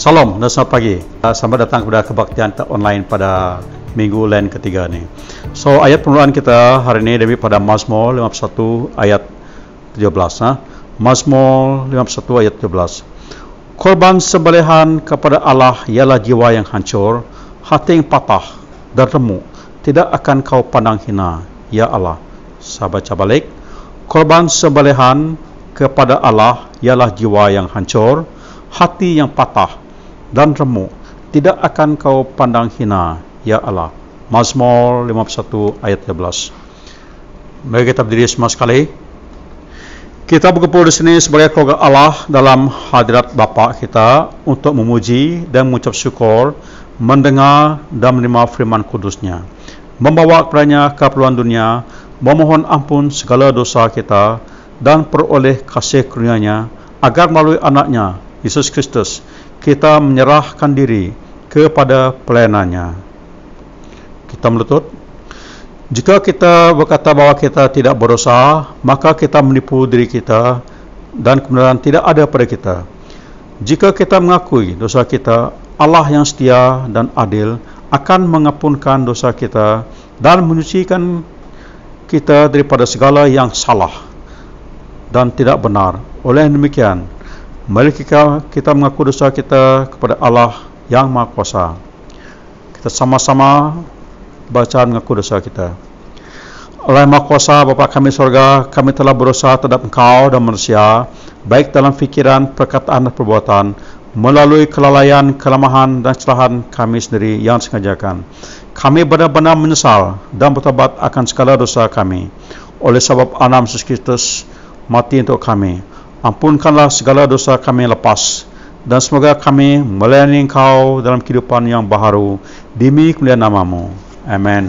Salam dan selamat pagi. Selamat datang kepada kebaktian online pada minggu Lent ketiga ni. So ayat permulaan kita hari ini daripada Mazmur 51 ayat 17. Mazmur 51 ayat 17. Korban sembelihan kepada Allah ialah jiwa yang hancur, hati yang patah dan remuk, tidak akan kau pandang hina, ya Allah. Saya baca balik. Korban sembelihan kepada Allah ialah jiwa yang hancur, hati yang patah dan remuk, tidak akan kau pandang hina, ya Allah. Mazmur 51 ayat 13. Mari kita berdiri semua sekali. Kita berkumpul di sini sebagai keluarga Allah dalam hadirat Bapa kita untuk memuji dan mengucap syukur, mendengar dan menerima firman kudusnya, membawa kepadanya keperluan dunia, memohon ampun segala dosa kita dan peroleh kasih karunia-Nya, agar melalui anaknya Yesus Kristus kita menyerahkan diri kepada pelayanannya. Kita melutut. Jika kita berkata bahawa kita tidak berdosa, maka kita menipu diri kita dan kebenaran tidak ada pada kita. Jika kita mengakui dosa kita, Allah yang setia dan adil akan mengampunkan dosa kita dan menyucikan kita daripada segala yang salah dan tidak benar. Oleh demikian, mari kita mengaku dosa kita kepada Allah yang Maha Kuasa. Kita sama-sama baca mengaku dosa kita. Allah yang Maha Kuasa, Bapa kami surga, kami telah berdosa terhadap Engkau dan manusia, baik dalam fikiran, perkataan dan perbuatan, melalui kelalaian, kelemahan dan kesalahan kami sendiri yang disengajakan. Kami benar-benar menyesal dan bertobat akan segala dosa kami. Oleh sebab anak Yesus Kristus mati untuk kami, ampunkanlah segala dosa kami lepas, dan semoga kami melayani Engkau dalam kehidupan yang baharu demi kemuliaan nama-Mu. Amin.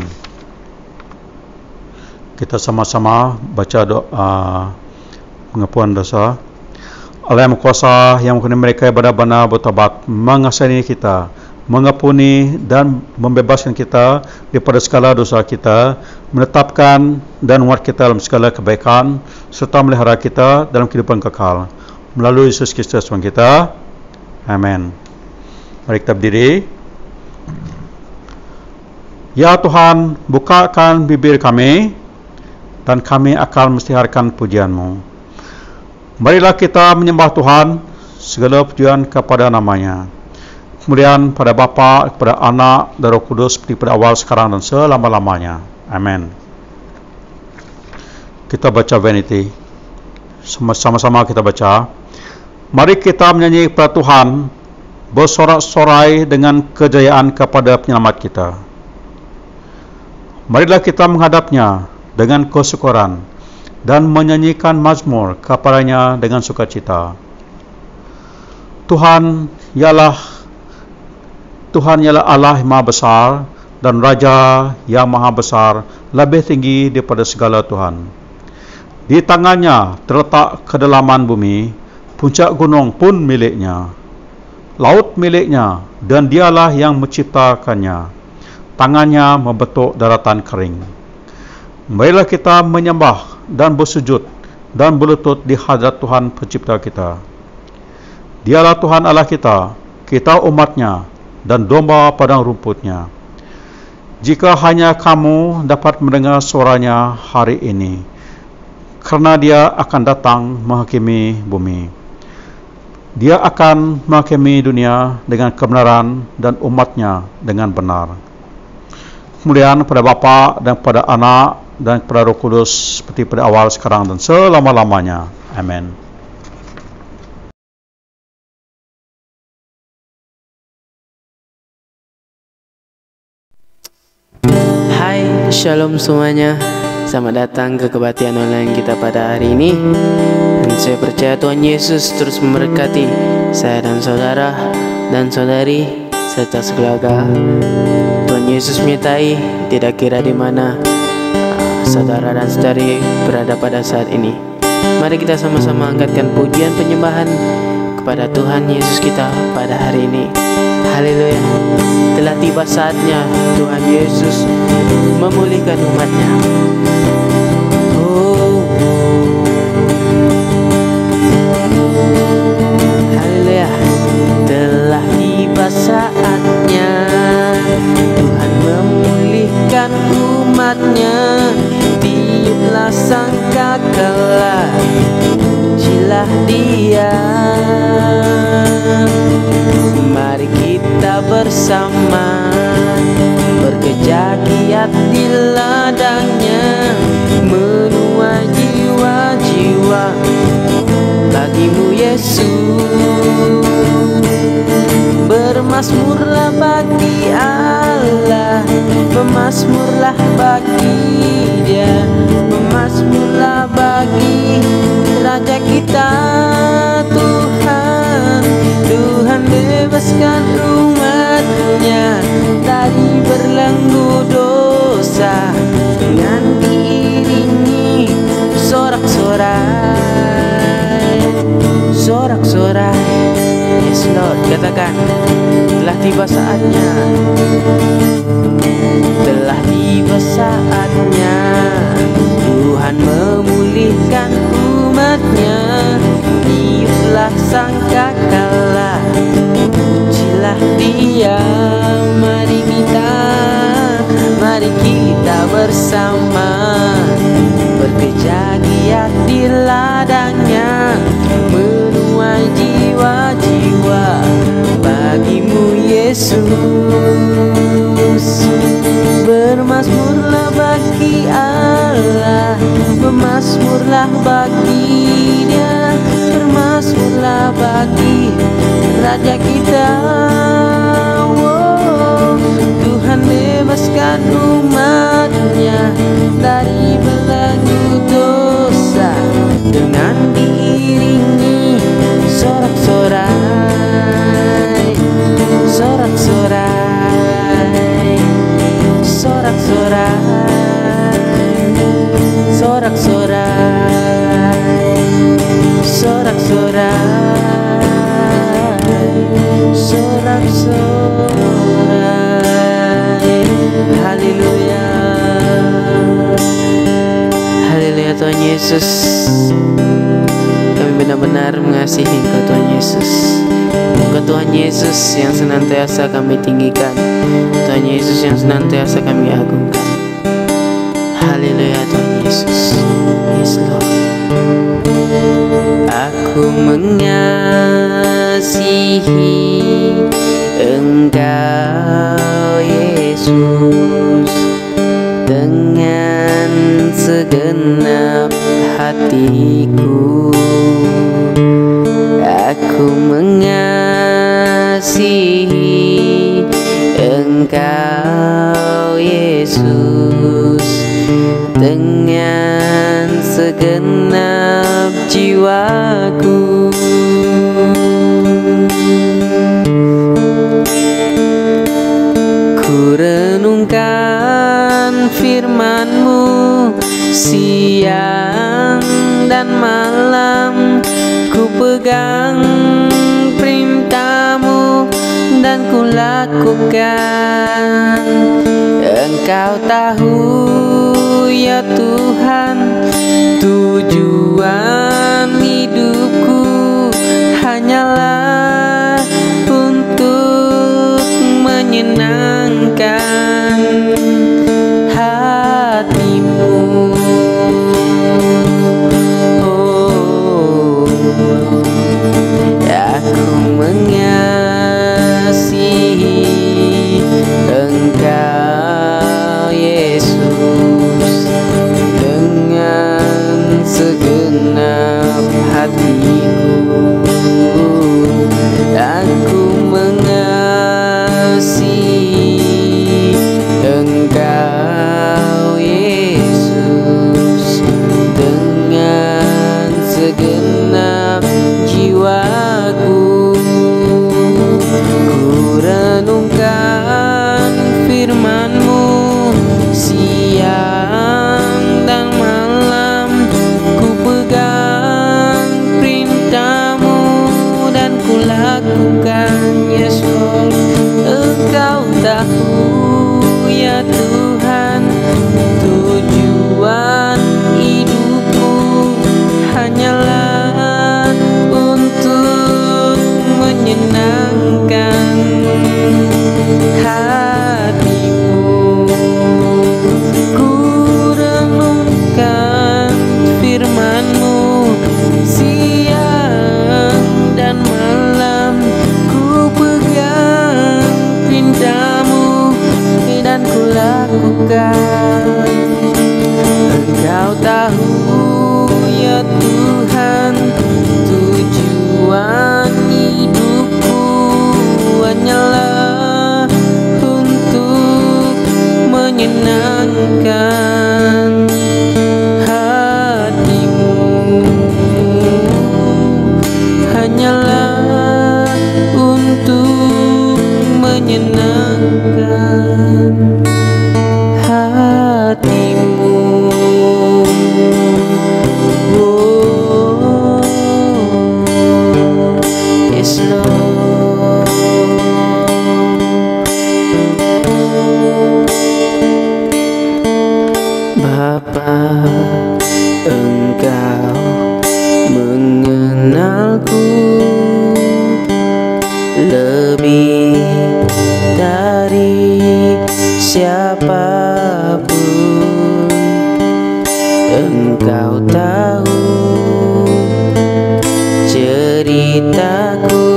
Kita sama-sama baca doa pengampunan dosa. Allah yang Kuasa yang mengenai mereka yang benar-benar bertobat, mengasihi kita, mengampuni dan membebaskan kita daripada segala dosa kita, menetapkan dan menguat kita dalam segala kebaikan, serta melihara kita dalam kehidupan kekal melalui Yesus Kristus Tuhan kita. Amin. Mari kita berdiri. Ya Tuhan, bukakan bibir kami dan kami akan mestiharkan pujian-Mu. Marilah kita menyembah Tuhan, segala pujian kepada nama-Nya. Kemudian pada Bapa, kepada Anak dan Roh Kudus, seperti pada awal, sekarang dan selama-lamanya. Amin. Kita baca Vanity. Sama-sama kita baca. Mari kita menyanyi kepada Tuhan, bersorak-sorai dengan kejayaan kepada penyelamat kita. Marilah kita menghadapnya dengan kesyukuran dan menyanyikan mazmur kepadanya dengan sukacita. Tuhan ialah Allah yang Maha Besar dan Raja yang Maha Besar, lebih tinggi daripada segala Tuhan. Di tangannya terletak kedalaman bumi, puncak gunung pun miliknya, laut miliknya, dan dialah yang menciptakannya. Tangannya membentuk daratan kering. Marilah kita menyembah dan bersujud dan berlutut di hadirat Tuhan pencipta kita. Dialah Tuhan Allah kita, kita umatnya, dan domba padang rumputnya. Jika hanya kamu dapat mendengar suaranya hari ini, kerana Dia akan datang menghakimi bumi. Dia akan menghakimi dunia dengan kebenaran dan umatnya dengan benar. Kemudian pada Bapa dan pada Anak dan kepada Roh Kudus, seperti pada awal, sekarang dan selama-lamanya. Amin. Hai, Shalom semuanya. Selamat datang ke kebaktian online kita pada hari ini. Dan saya percaya Tuhan Yesus terus memberkati saya dan saudara dan saudari serta sekeluarga. Tuhan Yesus menyertai, tidak kira di mana saudara dan saudari berada pada saat ini. Mari kita sama-sama angkatkan pujian penyembahan kepada Tuhan Yesus kita pada hari ini. Haleluya. Telah tiba saatnya Tuhan Yesus memulihkan umatnya. Haleluya. Telah tiba umatnya. Tiuplah sangkakala, pujilah Dia. Mari kita bersama bekerja giat di ladangnya, menuai jiwa-jiwa bagimu Yesus. Bermazmurlah bagi Allah, bermazmurlah bagi Dia, bermazmurlah bagi Raja kita Tuhan. Tuhan bebaskan umatnya dari belenggu dosa, dengan diiringi sorak-sorai, sorak-sorai. Yes Lord, katakan, telah tiba saatnya, telah tiba saatnya Tuhan memulihkan umatnya. Tiuplah sangkakala, pujilah Dia. Mari kita bersama bekerja giat di ladangnya, menuai jiwa-jiwa bagimu Yesus. Bermazmurlah bagi Allah, bermazmurlah bagi Dia, bermazmurlah bagi Raja kita. Oh, Tuhan bebaskan umatnya dari belenggu dosa, dengan diiringi sorak-sorai, sorak-sorai, sorak-sorai, sorak-sorai, sorak-sorai, sorak-sorai. Haleluya, haleluya Tuhan Yesus. Kami benar-benar mengasihi Engkau Tuhan Yesus. Engkau Tuhan Yesus yang senantiasa kami tinggikan, Tuhan Yesus yang senantiasa kami agungkan. Haleluya Tuhan Yesus. Yes Lord. Aku mengasihi Engkau Yesus dengan segenap hatiku. Aku mengasihi Engkau Yesus dengan segenap jiwaku. Ku renungkan firman-Mu siang dan malam, ku pegang perintah-Mu dan ku lakukan. Engkau tahu ya Tuhan, tujuan hidupku hanyalah untuk menyenangkan hati-Mu. Oh, aku mengasihi Engkau Yesus dengan segenap hatiku. Aku mengasihi Engkau Yesus dengan segenap jiwaku. Ku renungkan firman-Mu siang dan malam, ku pegang perintah-Mu dan ku lakukan. Yes Lord, Engkau tahu ya Tuhan, tujuan hidupku hanyalah untuk menyenangkan hati-Mu. Ku Kau tahu ya Tuhan, tujuan hidupku hanyalah untuk menyenangkan hatimu, hanyalah untuk menyenangkan hatimu. Oh, yes Lord. Bapa, Engkau mengenalku lebih dari siapapun. Engkau tahu ceritaku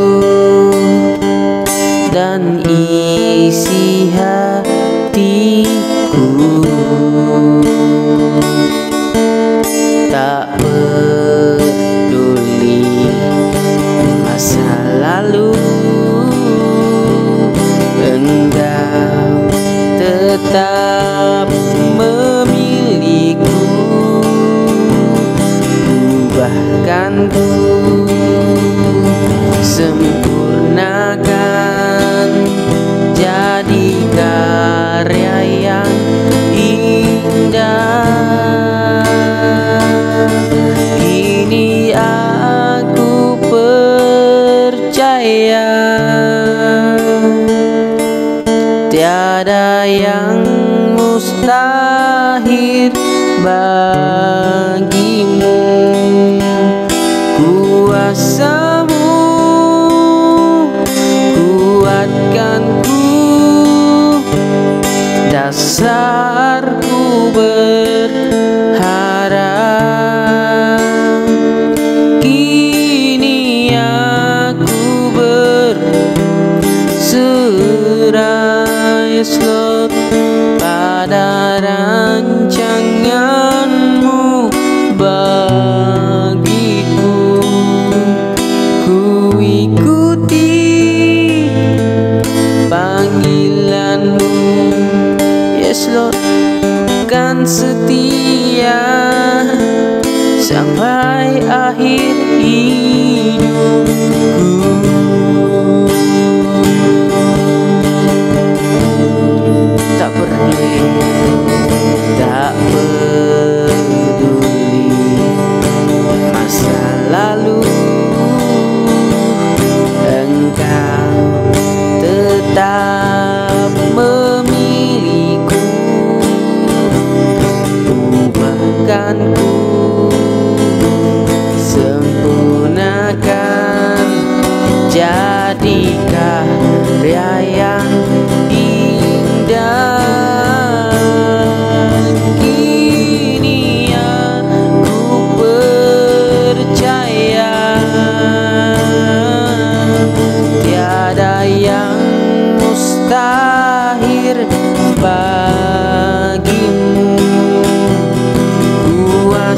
dan isi hatiku. Tak peduli masa lalu, Engkau tetap memiliku. Bahkan ku sempurnakan jadi karya yang indah. Ini aku percaya, tiada yang mustahil bagimu. Kuasamu kuatkanku, dasarku berharap. Kini aku berserah, yes Lord, pada rancanganmu bagiku. Ku ikuti panggilanmu, yes Lord, kan setia sampai akhir hidupku. Tak peduli masa lalu, Engkau tetap memiliku. Ubahkanku, sempurnakan jadi karya yang indah. Kini aku percaya, tiada yang mustahil bagimu.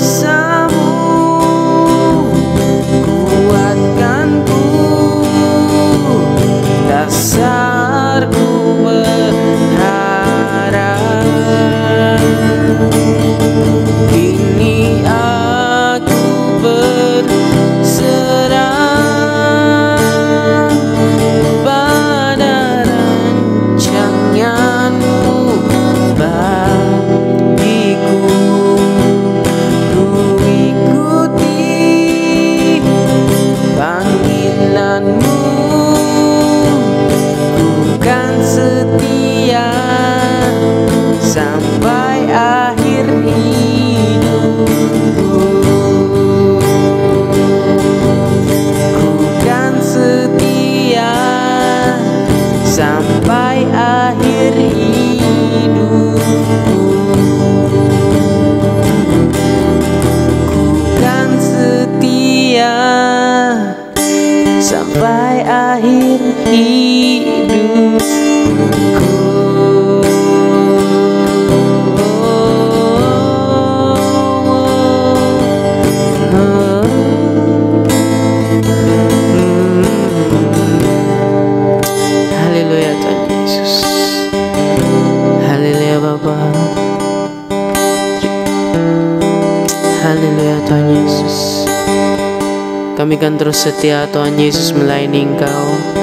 Haleluya Tuhan Yesus. Kami kan terus setia Tuhan Yesus melayani Engkau.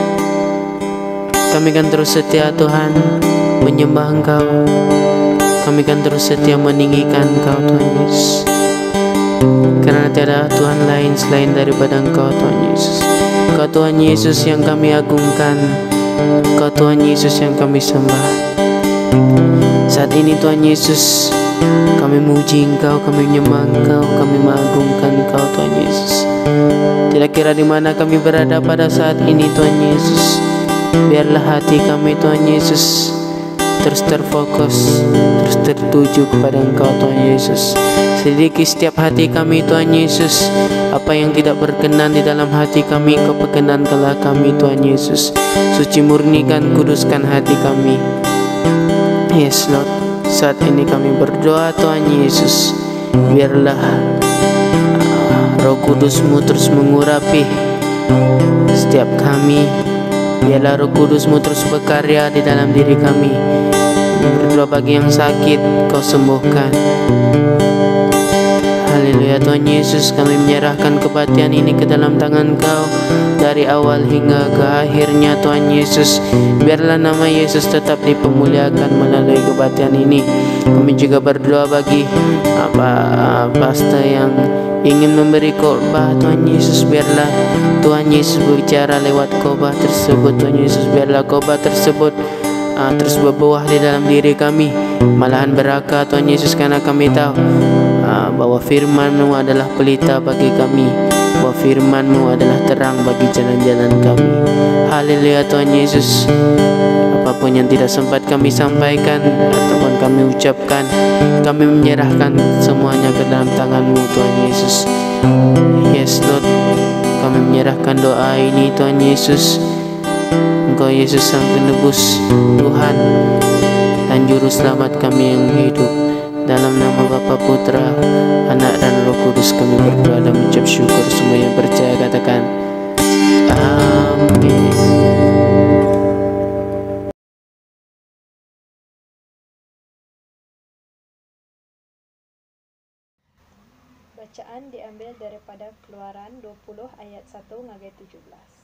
Kami kan terus setia Tuhan menyembah Engkau. Kami kan terus setia meninggikan Engkau Tuhan Yesus. Karena tiada Tuhan lain selain daripada Engkau Tuhan Yesus. Engkau Tuhan Yesus yang kami agungkan. Engkau Tuhan Yesus yang kami sembah. Saat ini Tuhan Yesus, kami memuji Engkau, kami menyembah Engkau, kami mengagungkan Engkau Tuhan Yesus. Tidak kira di mana kami berada pada saat ini Tuhan Yesus, biarlah hati kami Tuhan Yesus terus terfokus, terus tertuju kepada Engkau Tuhan Yesus. Selidiki setiap hati kami Tuhan Yesus. Apa yang tidak berkenan di dalam hati kami, Engkau perkenankanlah kami Tuhan Yesus. Suci murnikan, kuduskan hati kami. Yes Lord, saat ini kami berdoa Tuhan Yesus, biarlah Roh Kudus-Mu terus mengurapi setiap kami. Biarlah Roh Kudus-Mu terus berkarya di dalam diri kami. Berdoa bagi yang sakit, Kau sembuhkan. Haleluya Tuhan Yesus, kami menyerahkan kebaktian ini ke dalam tangan Kau. Dari awal hingga ke akhirnya Tuhan Yesus, biarlah nama Yesus tetap dipermuliakan melalui kebaktian ini. Kami juga berdoa bagi pastor yang ingin memberi khotbah Tuhan Yesus, biarlah Tuhan Yesus berbicara lewat khotbah tersebut Tuhan Yesus. Biarlah khotbah tersebut terus berbuah di dalam diri kami, malahan berkah Tuhan Yesus, karena kami tahu bahwa firman-Mu adalah pelita bagi kami, bahwa firman-Mu adalah terang bagi jalan-jalan kami. Haleluya Tuhan Yesus. Apapun yang tidak sempat kami sampaikan ataupun kami ucapkan, kami menyerahkan semuanya ke dalam tangan-Mu Tuhan Yesus. Yes Lord, kami menyerahkan doa ini Tuhan Yesus. Engkau Yesus Sang Penebus, Tuhan dan Juru Selamat kami yang hidup. Dalam nama Bapa, Putra, Anak dan Roh Kudus kami berdoa dan mengucap syukur. Semua yang percaya katakan amin. Bacaan diambil daripada Keluaran 20 ayat 1 sampai 17.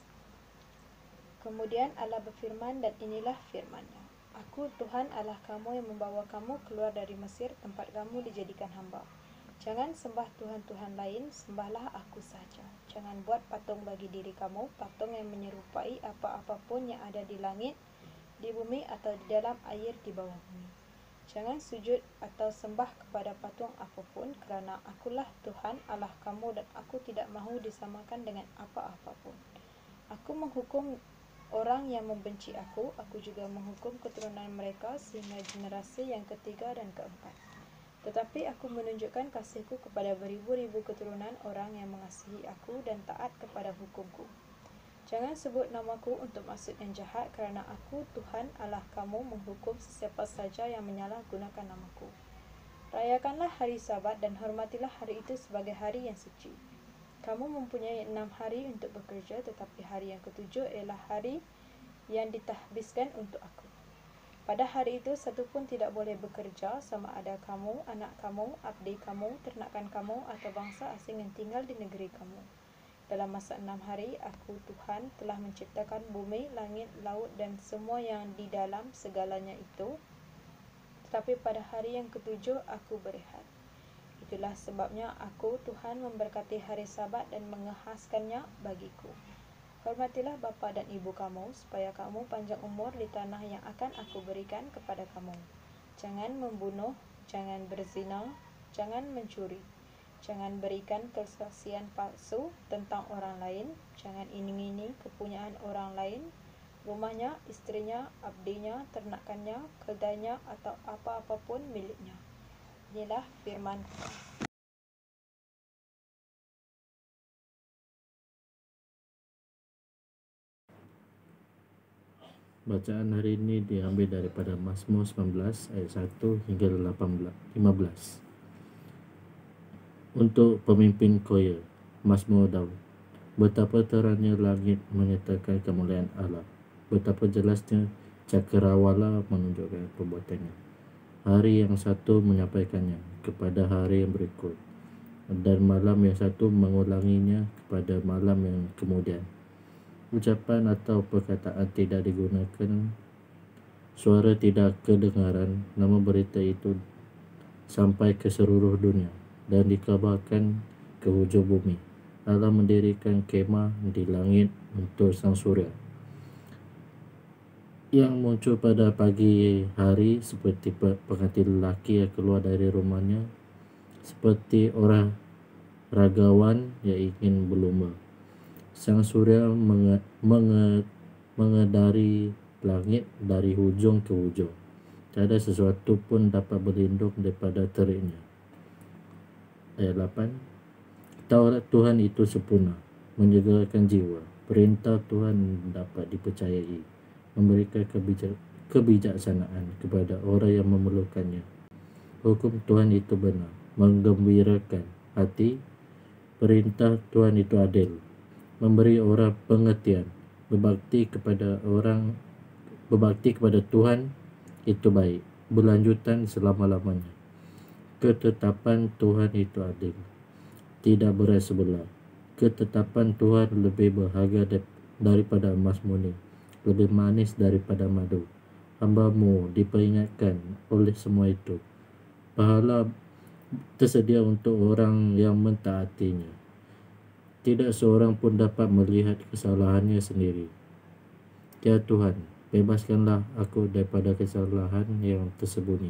Kemudian Allah berfirman, dan inilah firman-Nya. Aku Tuhan Allah kamu yang membawa kamu keluar dari Mesir, tempat kamu dijadikan hamba. Jangan sembah Tuhan-Tuhan lain, sembahlah aku saja. Jangan buat patung bagi diri kamu, patung yang menyerupai apa-apapun yang ada di langit, di bumi atau di dalam air di bawah bumi. Jangan sujud atau sembah kepada patung apapun, kerana akulah Tuhan Allah kamu dan aku tidak mahu disamakan dengan apa-apapun. Aku menghukum orang yang membenci aku juga menghukum keturunan mereka sehingga generasi yang ketiga dan keempat. Tetapi aku menunjukkan kasihku kepada beribu-ribu keturunan orang yang mengasihi aku dan taat kepada hukumku. Jangan sebut namaku untuk maksud yang jahat, kerana aku Tuhan Allah kamu menghukum sesiapa saja yang menyalahgunakan namaku. Rayakanlah hari Sabat dan hormatilah hari itu sebagai hari yang suci. Kamu mempunyai 6 hari untuk bekerja, tetapi hari yang ketujuh ialah hari yang ditahbiskan untuk aku. Pada hari itu, satu pun tidak boleh bekerja, sama ada kamu, anak kamu, abdi kamu, ternakan kamu, atau bangsa asing yang tinggal di negeri kamu. Dalam masa 6 hari, aku Tuhan telah menciptakan bumi, langit, laut, dan semua yang di dalam segalanya itu. Tetapi pada hari yang ketujuh, aku berehat. Itulah sebabnya aku Tuhan memberkati hari Sabat dan mengehaskannya bagiku. Hormatilah bapa dan ibu kamu, supaya kamu panjang umur di tanah yang akan aku berikan kepada kamu. Jangan membunuh, jangan berzina, jangan mencuri, jangan berikan kesaksian palsu tentang orang lain, jangan ingini kepunyaan orang lain, rumahnya, istrinya, abdinya, ternakannya, keledainya, atau apa-apapun miliknya. Inilah firman Tuhan. Bacaan hari ini diambil daripada Mazmur 19 ayat 1 hingga 15. Untuk pemimpin choir, Mazmur Daud. Betapa terangnya langit menyatakan kemuliaan Allah, betapa jelasnya cakrawala menunjukkan perbuatannya. Hari yang satu menyampaikannya kepada hari yang berikut. dan malam yang satu mengulanginya kepada malam yang kemudian. Ucapan atau perkataan tidak digunakan, suara tidak kedengaran, namun berita itu sampai ke seluruh dunia dan dikabarkan ke hujung bumi. Allah mendirikan kemah di langit untuk sang surya yang muncul pada pagi hari seperti pengantin lelaki yang keluar dari rumahnya, seperti orang ragawan yang ingin berlumba. Sang surya mengedari langit dari hujung ke hujung. Tiada sesuatu pun dapat berlindung daripada teriknya. Ayat 8. Taurat Tuhan itu sempurna, menyegarkan jiwa. Perintah Tuhan dapat dipercayai, memberikan kebijaksanaan kepada orang yang memerlukannya. Hukum Tuhan itu benar, menggembirakan hati. Perintah Tuhan itu adil, memberi orang pengertian. Berbakti kepada Tuhan itu baik, berlanjutan selama-lamanya. Ketetapan Tuhan itu adil, tidak berat sebelah. Ketetapan Tuhan lebih berharga daripada emas murni, lebih manis daripada madu. Hamba-Mu diperingatkan oleh semua itu. Pahala tersedia untuk orang yang mentaatinya. Tidak seorang pun dapat melihat kesalahannya sendiri. Ya Tuhan, bebaskanlah aku daripada kesalahan yang tersembunyi.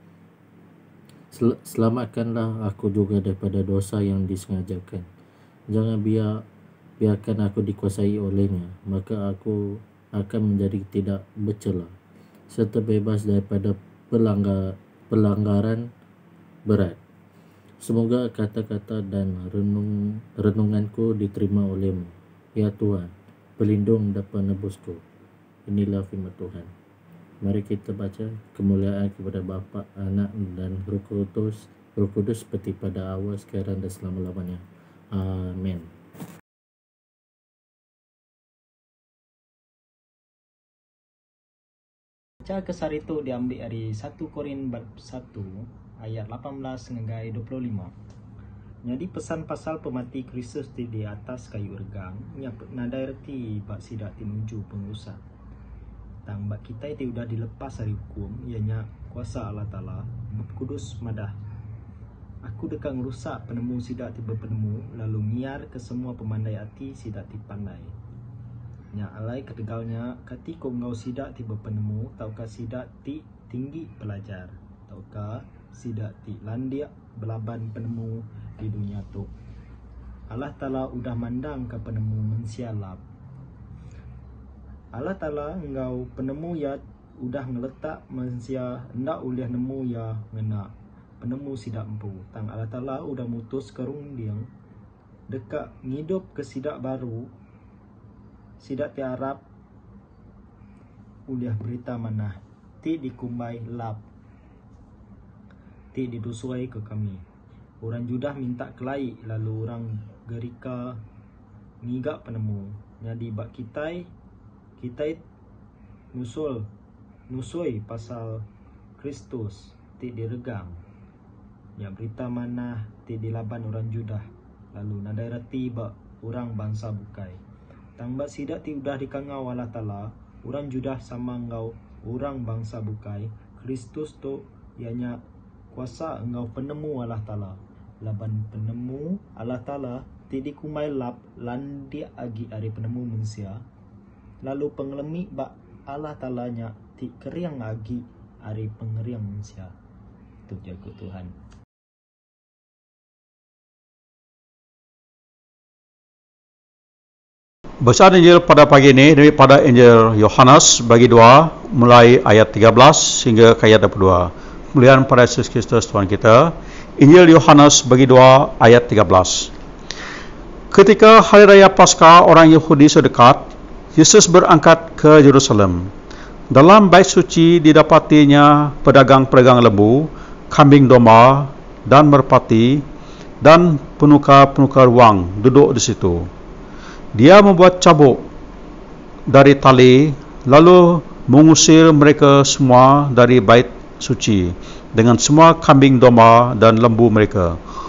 Selamatkanlah aku juga daripada dosa yang disengajakan. Jangan biarkan aku dikuasai olehnya, maka aku akan menjadi tidak bercela, serta bebas daripada pelanggaran berat. Semoga kata-kata dan renunganku diterima oleh-Mu, ya Tuhan, pelindung dan penebusku. Inilah firman Tuhan. Mari kita baca. Kemuliaan kepada Bapa, Anak dan Roh Kudus seperti pada awal, sekarang dan selama-lamanya. Amin. Baca kesar itu diambil dari 1 Korin bab 1 ayat 18 hingga 25. Jadi pesan pasal pemati Kristus di atas kayu regang yang nadai reti bak sidak tinuju pengurusan. Tang bak kita itu sudah dilepas dari hukum, ianya kuasa Allah Ta'ala kudus madah. Aku dekat ngerusak penemu sidak tiba penemu, lalu ngiar ke semua pemandai hati sidak dipandai. Nya alai ketegalnya ketika engkau sidak tiba penemu, taukah sidak ti tinggi pelajar, taukah sidak ti landia belaban penemu di dunia tu. Allah Ta'ala udah mandang ke penemu mensialap. Allah Ta'ala engkau penemu ya udah ngeletak mensia ndak ulih nemu ya ngena penemu sidak empu. Tang Allah Ta'ala udah mutus kerung dia dekat ngidup ke sidak baru, sidak tiarap udah berita mana ti dikumbai lap ti didusuai ke kami. Orang Judah minta kelai, lalu orang Gerika ngigak penemu. Jadi bak kita nusui pasal Kristus ti diregang. Ya berita mana ti dilaban orang Judah. Lalu nadai reti bak orang bangsa bukai. Tang bak sidak ti udah dikangau Allah Ta'ala, orang Judah sama engkau orang bangsa bukai. Kristus tu ianya kuasa engkau penemu Allah Ta'ala. Laban penemu Allah Ta'ala ti dikumai lap landi agi ari penemu manusia. Lalu pengelemi bak Allah Ta'ala nya ti keriang agi ari pengeriang manusia. Itu jago Tuhan. Bacaan Injil pada pagi ini daripada Injil Yohanes bagi 2 mulai ayat 13 hingga ke ayat 22. Kemuliaan pada Yesus Kristus Tuhan kita. Injil Yohanes bagi 2 ayat 13. Ketika hari raya Paskah orang Yahudi sedekat, Yesus berangkat ke Yerusalem. Dalam bait suci didapatinya pedagang-pedagang lembu, kambing domba dan merpati dan penukar-penukar wang duduk di situ. Dia membuat cabuk dari tali lalu mengusir mereka semua dari bait suci dengan semua kambing domba dan lembu mereka.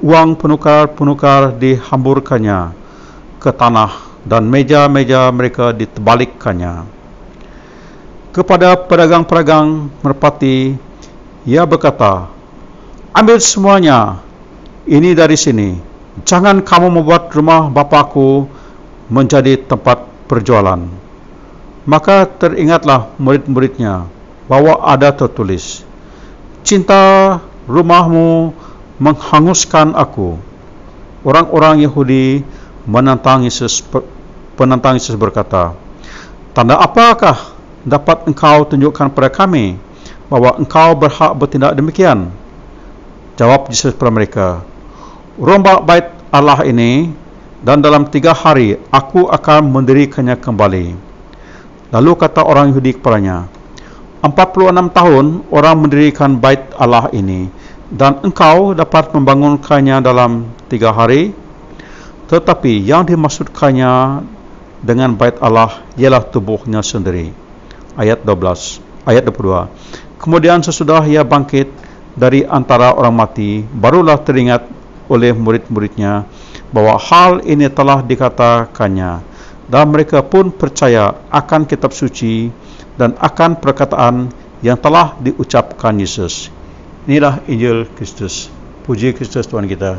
uang penukar-penukar dihamburkannya ke tanah dan meja-meja mereka ditebalikkannya. Kepada pedagang-pedagang merpati, ia berkata, ambil semuanya ini dari sini. Jangan kamu membuat rumah Bapakku menjadi tempat perjualan. Maka teringatlah murid-muridnya bahwa ada tertulis, cinta rumahmu menghanguskan aku. Orang-orang Yahudi penantang Yesus berkata, tanda apakah dapat engkau tunjukkan pada kami bahwa engkau berhak bertindak demikian? Jawab Yesus kepada mereka, rombak bait Allah ini, dan dalam 3 hari aku akan mendirikannya kembali. Lalu kata orang Yahudi kepadanya, 46 tahun orang mendirikan bait Allah ini, dan engkau dapat membangunkannya dalam 3 hari? Tetapi yang dimaksudkannya dengan bait Allah ialah tubuhnya sendiri. Ayat 22. Kemudian sesudah ia bangkit dari antara orang mati, barulah teringat oleh murid-muridnya bahwa hal ini telah dikatakannya, dan mereka pun percaya akan kitab suci dan akan perkataan yang telah diucapkan Yesus. Inilah Injil Kristus. Puji Kristus Tuhan kita.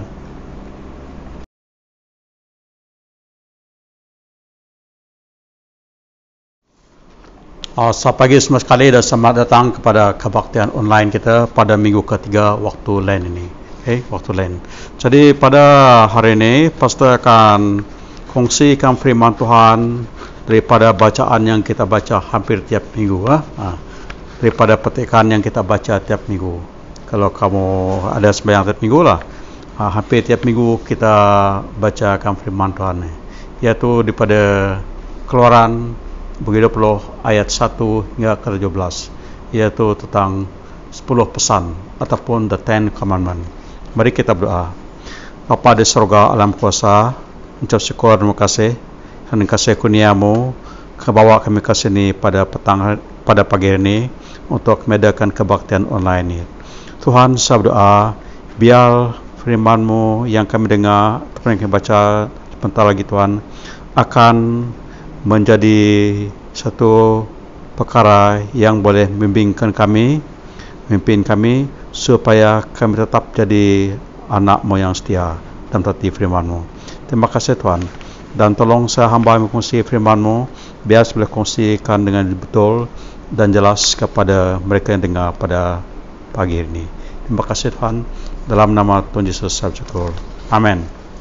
Selamat pagi semua sekali dan selamat datang kepada kebaktian online kita pada minggu ketiga waktu Lent ini. Waktu Lent. Jadi pada hari ini pastor akan kongsikan firman Tuhan daripada bacaan yang kita baca hampir tiap minggu. Daripada petikan yang kita baca tiap minggu. Kalau kamu ada sembahyang tiap minggu lah, hampir tiap minggu kita bacakan firman Tuhan, yaitu daripada Keluaran 20 ayat 1 hingga ke 17, yaitu tentang 10 pesan ataupun the 10 commandment. Mari kita berdoa. Bapa di surga alam kuasa, ucap syukur terima kasih kerana kasih kurnia-Mu kebawa kami ke sini pada pagi ini untuk mengadakan kebaktian online ini. Tuhan, saya berdoa biar firman-Mu yang kami dengar ataupun yang kami baca sebentar lagi Tuhan akan menjadi satu perkara yang boleh membimbingkan kami, memimpin kami supaya kami tetap jadi anak-Mu yang setia dan taati firman-Mu. Terima kasih Tuhan, dan tolong saya hamba mengkongsi firman-Mu biar saya boleh kongsikan dengan betul dan jelas kepada mereka yang dengar pada pagi ini. Terima kasih Tuhan, dalam nama Tuhan Yesus saya bersyukur. Amin.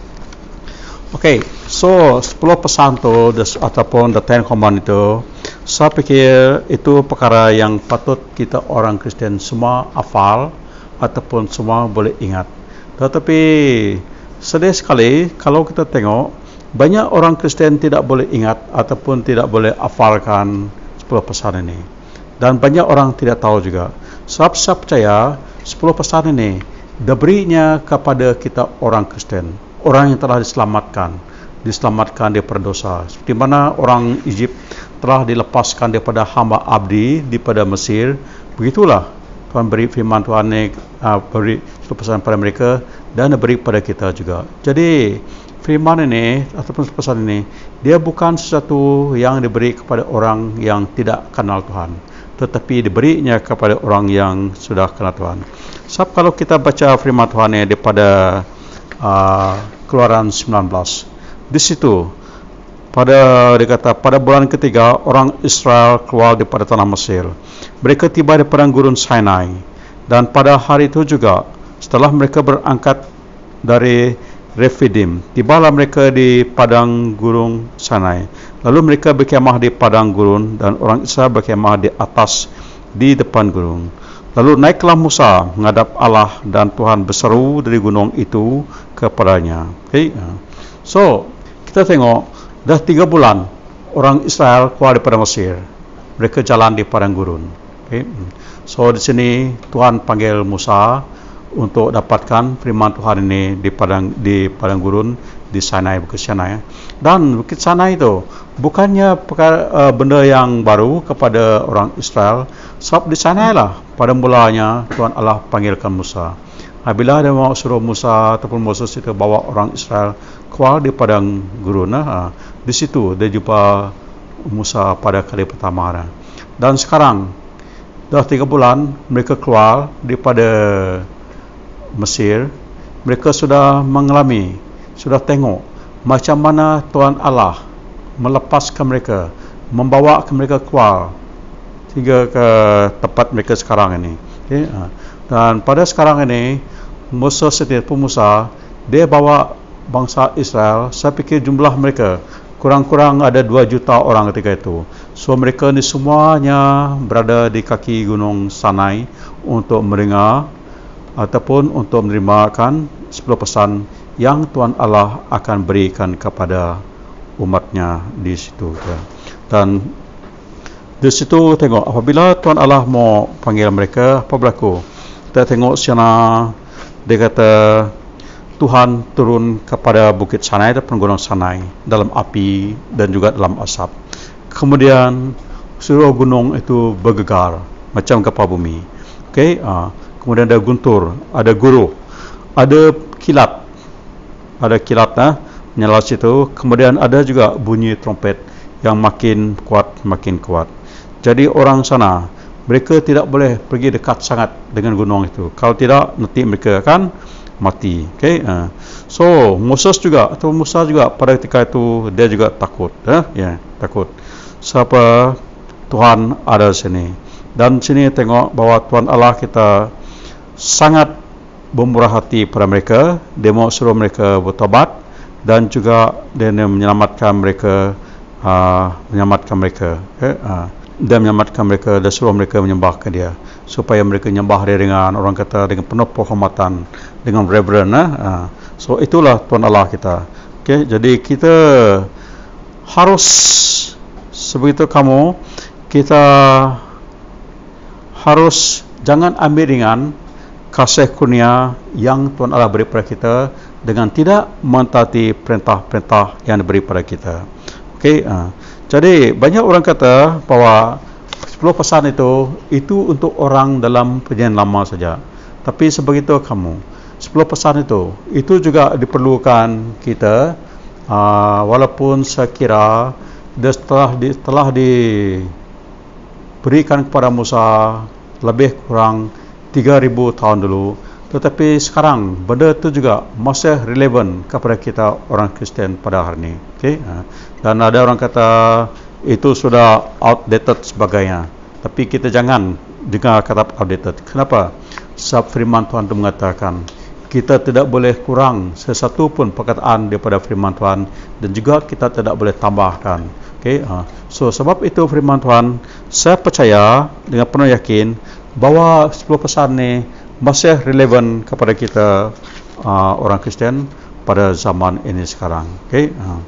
So 10 pesan tu ataupun the 10 command itu, saya pikir itu perkara yang patut kita orang Kristian semua hafal ataupun semua boleh ingat. Tetapi sedih sekali kalau kita tengok banyak orang Kristian tidak boleh ingat ataupun tidak boleh hafalkan 10 pesan ini, dan banyak orang tidak tahu juga. Sebab saya percaya 10 pesan ini diberinya kepada kita orang Kristian, orang yang telah diselamatkan daripada dosa. Seperti mana orang Egypt telah dilepaskan daripada hamba abdi daripada Mesir, begitulah Tuhan beri firman Tuhan ini, beri pesan pada mereka dan beri pada kita juga. Jadi firman ini ataupun pesan ini, dia bukan sesuatu yang diberi kepada orang yang tidak kenal Tuhan, tetapi diberinya kepada orang yang sudah kenal Tuhan. Sebab kalau kita baca firman Tuhan ini daripada Keluaran 19, di situ dikata pada bulan ketiga orang Israel keluar daripada tanah Mesir. Mereka tiba di padang gurun Sinai, dan pada hari itu juga setelah mereka berangkat dari Refidim, tibalah mereka di padang gurun Sinai. Lalu mereka berkemah di padang gurun, dan orang Israel berkemah di atas di depan gurun. Lalu naiklah Musa menghadap Allah, dan Tuhan berseru dari gunung itu kepadanya. So kita tengok dah 3 bulan orang Israel keluar daripada Mesir. Mereka jalan di padang gurun. So di sini Tuhan panggil Musa untuk dapatkan firman Tuhan ini di padang gurun di Sinai, Bukit Sinai. Dan Bukit Sinai itu bukannya benda yang baru kepada orang Israel. Sebab di sana lah pada mulanya Tuhan Allah panggilkan Musa. Bila dia mau suruh Musa ataupun Moses itu bawa orang Israel keluar di padang gurun, di situ dia jumpa Musa pada kali pertama. Dan sekarang dah 3 bulan mereka keluar daripada Mesir. Mereka sudah mengalami, sudah tengok macam mana Tuhan Allah melepaskan mereka, membawa mereka keluar hingga ke tempat mereka sekarang ini. Okay? Dan pada sekarang ini Moses setiap Musa dia bawa bangsa Israel. Saya fikir jumlah mereka kurang-kurang ada 2 juta orang ketika itu. So mereka ni semuanya berada di kaki gunung Sinai untuk mendengar ataupun untuk menerimakan 10 pesan yang Tuhan Allah akan berikan kepada umatnya di situ. Dan di situ tengok apabila Tuhan Allah mau panggil mereka, apa berlaku? Kita tengok sana dia kata Tuhan turun kepada bukit Sinai ataupun gunung Sinai dalam api dan juga dalam asap. Kemudian seluruh gunung itu bergegar macam gempa bumi. Okey, kemudian ada guntur, ada guruh, ada kilat. Ada kilat menyala situ. Kemudian ada juga bunyi trompet yang makin kuat. Jadi orang sana mereka tidak boleh pergi dekat sangat dengan gunung itu. Kalau tidak nanti mereka akan mati. Okay? So Moses juga atau Musa juga pada ketika itu dia juga takut. Takut. Siapa Tuhan ada di sini. Dan sini tengok bahawa Tuhan Allah kita sangat bermurah hati pada mereka. Dia mau suruh mereka bertobat dan juga dia menyelamatkan mereka. Okay? Dan menyelamatkan mereka dan suruh mereka menyembah ke dia supaya mereka menyembah dia dengan orang kata dengan penuh penghormatan, dengan reverent. So itulah Tuhan Allah kita. Okay? Jadi kita harus sebegitu kamu kita harus jangan ambil ringan kasih kurnia yang Tuhan Allah beri pada kita dengan tidak mentaati perintah-perintah yang diberi pada kita. Okay? Jadi banyak orang kata bahawa 10 pesan itu untuk orang dalam perjanjian lama saja. Tapi sebegitu kamu 10 pesan itu juga diperlukan kita, walaupun saya kira telah diberikan kepada Musa lebih kurang 3000 tahun dulu. Tetapi sekarang benda itu juga masih relevan kepada kita orang Kristian pada hari ini. Okay? Dan ada orang kata itu sudah outdated sebagainya. Tapi kita jangan dengar kata outdated. Kenapa? Sebab firman Tuhan itu mengatakan kita tidak boleh kurang sesuatu pun perkataan daripada firman Tuhan dan juga kita tidak boleh tambahkan. Okay? So sebab itu firman Tuhan, saya percaya dengan penuh yakin bahawa 10 pesan ni masih relevan kepada kita orang Kristian pada zaman ini sekarang. Okay?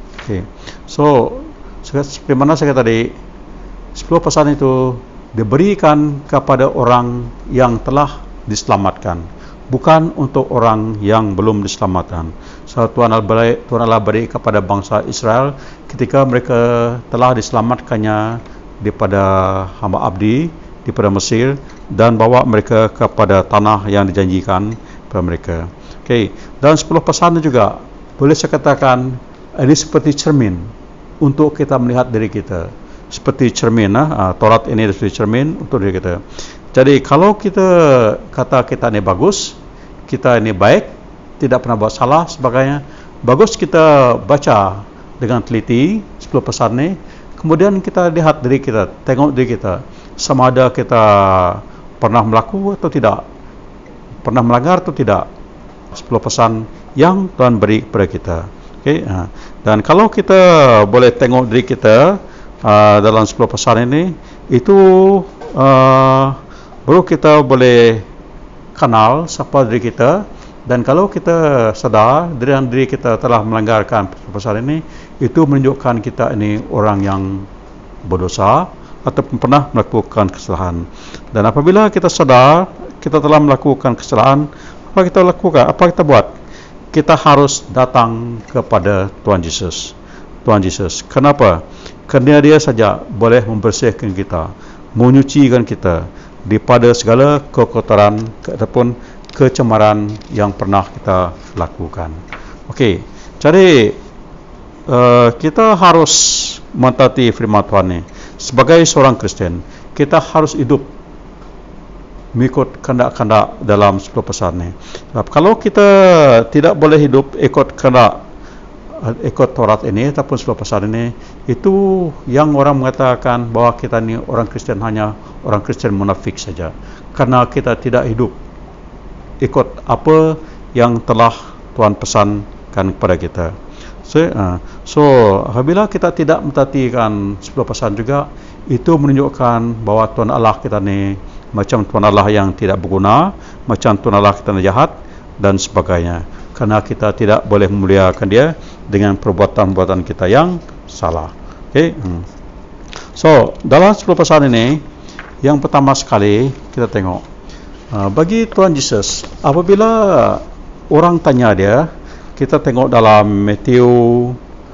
So seperti mana saya kata tadi, 10 pesan itu diberikan kepada orang yang telah diselamatkan, bukan untuk orang yang belum diselamatkan. So Tuhan Allah beri kepada bangsa Israel ketika mereka telah diselamatkannya daripada hamba abdi daripada Mesir dan bawa mereka kepada tanah yang dijanjikan kepada mereka. Okay. Dan 10 pesan juga boleh saya katakan ini seperti cermin untuk kita melihat diri kita. Seperti cermin, Taurat ini seperti cermin untuk diri kita. Jadi kalau kita kata kita ini bagus, kita ini baik, tidak pernah buat salah sebagainya, bagus kita baca dengan teliti 10 pesan ini. Kemudian kita lihat diri kita, tengok diri kita, sama ada kita pernah melakukan atau tidak, pernah melanggar atau tidak 10 pesan yang Tuhan beri kepada kita. Okay? Dan kalau kita boleh tengok diri kita dalam 10 pesan ini, itu baru kita boleh kenal siapa diri kita. Dan kalau kita sadar diri kita telah melanggarkan pesan ini, itu menunjukkan kita ini orang yang berdosa ataupun pernah melakukan kesalahan. Dan apabila kita sadar kita telah melakukan kesalahan, apa kita lakukan? Apa kita buat? Kita harus datang kepada Tuhan Yesus. Tuhan Yesus. Kenapa? Kerana dia saja boleh membersihkan kita, menyucikan kita daripada segala kekotoran ataupun kecemaran yang pernah kita lakukan. Okey, jadi kita harus mentaati firman Tuhan ni. Sebagai seorang Kristen, kita harus hidup mengikut kehendak-kehendak dalam 10 pesan ni. Sebab kalau kita tidak boleh hidup ikut kehendak, ikut Taurat ini ataupun 10 pesan ini, itu yang orang mengatakan bahawa kita ni orang Kristen hanya orang Kristen munafik saja, karena kita tidak hidup ikut apa yang telah Tuhan pesankan kepada kita. So apabila kita tidak mentaatikan 10 pesan juga, itu menunjukkan bahawa Tuhan Allah kita ni macam Tuhan Allah yang tidak berguna, macam Tuhan Allah kita ni jahat dan sebagainya, karena kita tidak boleh memuliakan Dia dengan perbuatan-perbuatan kita yang salah. Okay? So dalam 10 pesan ini, yang pertama sekali kita tengok, bagi Tuhan Yesus, apabila orang tanya Dia, kita tengok dalam Matthew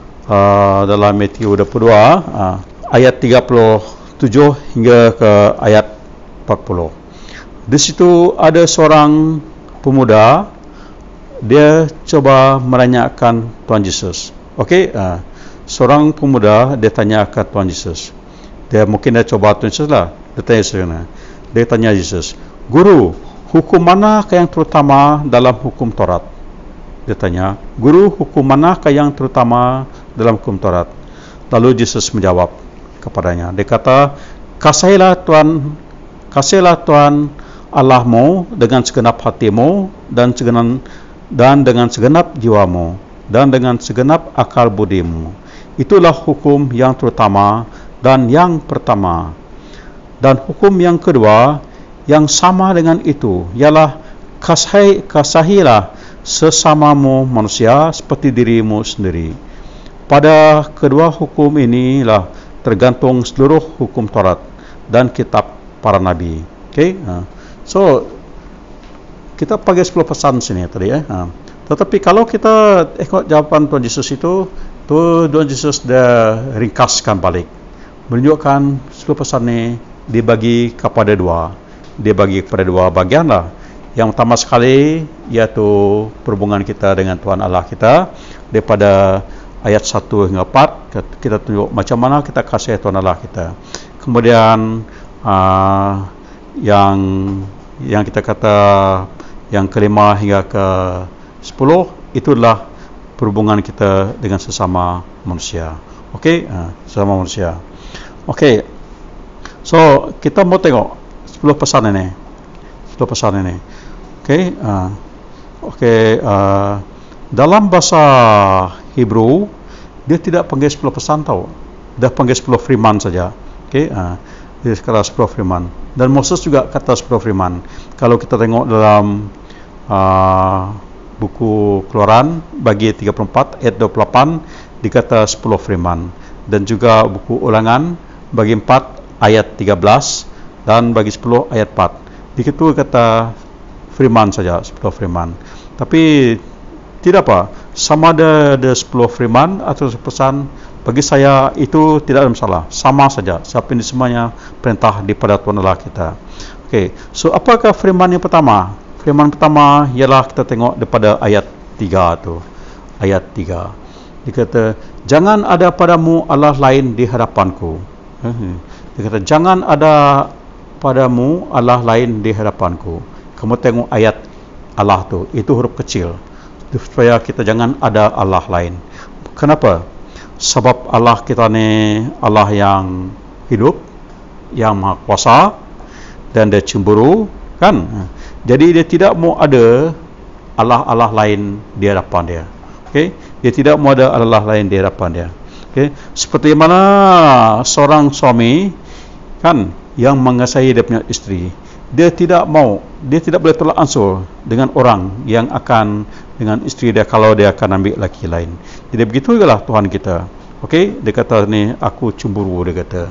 22 ayat 37 hingga ke ayat 40. Di situ ada seorang pemuda, dia coba menanyakan Tuhan Yesus. Okey, seorang pemuda dia tanya ke Tuhan Yesus. Dia mungkin dia coba Tuhan Yesus lah. Dia tanya Yesus, "Guru, hukum manakah yang terutama dalam hukum Taurat?" Dia tanya, "Guru, hukum manakah yang terutama dalam hukum Taurat?" Lalu Yesus menjawab kepadanya. Dia kata, Kasihilah Tuhan Allahmu dengan segenap hatimu dan dengan segenap jiwamu dan dengan segenap akal budimu. Itulah hukum yang terutama dan yang pertama. Dan hukum yang kedua yang sama dengan itu ialah kasihilah sesamamu manusia seperti dirimu sendiri. Pada kedua hukum inilah tergantung seluruh hukum Taurat dan kitab para nabi. Okay? So kita pakai 10 pesan sini tadi. Tetapi kalau kita ikut jawapan Tuhan Yesus itu, Tuhan Yesus dah ringkaskan balik, menunjukkan 10 pesan ini dibagi kepada dua. Dia bagi kepada dua bagian lah. Yang pertama sekali iaitu perhubungan kita dengan Tuhan Allah kita. Daripada ayat 1 hingga 4 kita tunjuk macam mana kita kasih Tuhan Allah kita. Kemudian yang kita kata yang kelima hingga ke 10, itulah perhubungan kita dengan sesama manusia. Okey, sesama manusia. Okey, so kita mau tengok 10 pesan ini. 10 pesan ini. Okey, dalam bahasa Hebrew dia tidak panggil 10 pesan tau. Dia panggil 10 firman saja. Okey, dia kata 10 firman. Dan Moses juga kata 10 firman. Kalau kita tengok dalam buku Keluaran bagi 34 ayat 28 dikata 10 firman. Dan juga buku Ulangan bagi 4 ayat 13 dan bagi 10 ayat 4. Di situ kata firman saja, 10 firman. Tapi tidak apa, sama ada 10 firman atau 10 pesan, bagi saya itu tidak ada masalah, sama saja. Sebab ini semuanya perintah daripada Tuhan Allah kita. Okey, so apakah firman yang pertama? Firman pertama ialah kita tengok daripada ayat 3 tu. Ayat 3. Dia kata, jangan ada padamu Allah lain di hadapanku. Dia kata, jangan ada padamu Allah lain di hadapanku. Kamu tengok ayat Allah tu, itu huruf kecil, supaya kita jangan ada Allah lain. Kenapa? Sebab Allah kita ni Allah yang hidup, yang maha kuasa, dan dia cemburu, kan? Jadi dia tidak mau ada Allah-Allah lain di hadapan dia. Okay? Dia tidak mau ada Allah lain di hadapan dia. Okay? Seperti mana seorang suami, kan, yang mengasihi dia punya isteri, dia tidak boleh tolak ansur dengan orang yang akan dengan isteri dia kalau dia akan ambil lelaki lain. Jadi begitu juga lah Tuhan kita. Okey, dia kata ni, aku cemburu, dia kata.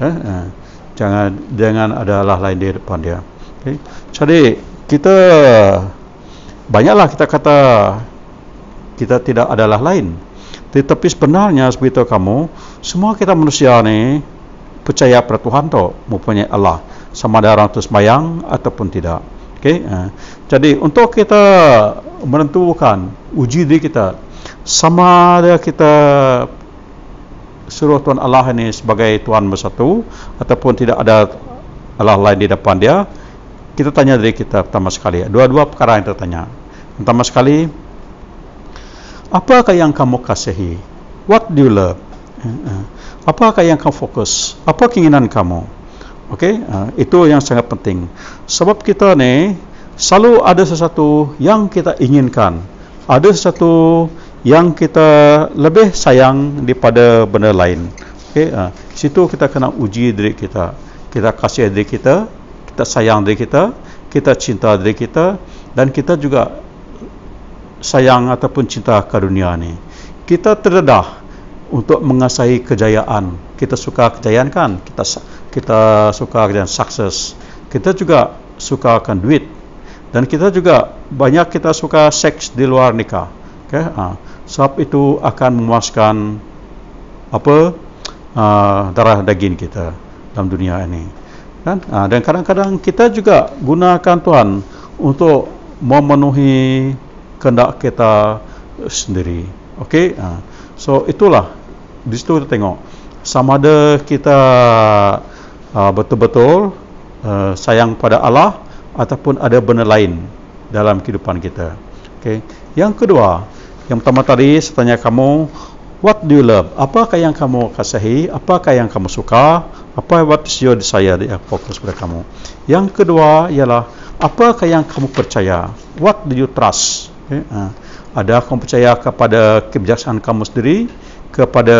Jangan ada Allah lain di depan dia. Okey. Jadi kita banyaklah kita kata kita tidak ada Allah lain. Tetapi sebenarnya seperti kamu, semua kita manusia ni percaya pada Tuhan tu, mempunyai Allah, sama ada orang tu sembahyang ataupun tidak. Okey, jadi untuk kita menentukan uji diri kita, sama ada kita suruh Tuhan Allah ini sebagai Tuhan bersatu ataupun tidak ada Allah lain di depan dia, kita tanya diri kita pertama sekali. Dua-dua perkara yang kita tanya. Pertama sekali, apakah yang kamu kasihi? What do you love? Apakah yang kamu fokus? Apa keinginan kamu? Okey, itu yang sangat penting. Sebab kita ni selalu ada sesuatu yang kita inginkan, ada sesuatu yang kita lebih sayang daripada benda lain. Okey, situ kita kena uji diri kita. Kita kasih diri kita, kita sayang diri kita, kita cinta diri kita, dan kita juga sayang ataupun cinta ke dunia ni. Kita terdedah untuk mengasihi kejayaan. Kita suka kejayaan kan? Kita suka kejayaan sukses. Kita juga suka akan duit. Dan kita juga banyak kita suka seks di luar nikah. Okay? Sebab itu akan memuaskan darah daging kita dalam dunia ini. Dan kadang-kadang kita juga gunakan Tuhan untuk memenuhi kehendak kita sendiri. Okey, so itulah di situ kita tengok sama ada kita betul-betul sayang pada Allah ataupun ada benda lain dalam kehidupan kita. Okey. Yang kedua, yang pertama tadi saya tanya kamu, what do you love? Apakah yang kamu kasihi? Apakah yang kamu suka? What is your desire? Dia fokus pada kamu. Yang kedua ialah apakah yang kamu percaya? What do you trust? Okay. Ada kamu percaya kepada kebijaksanaan kamu sendiri, kepada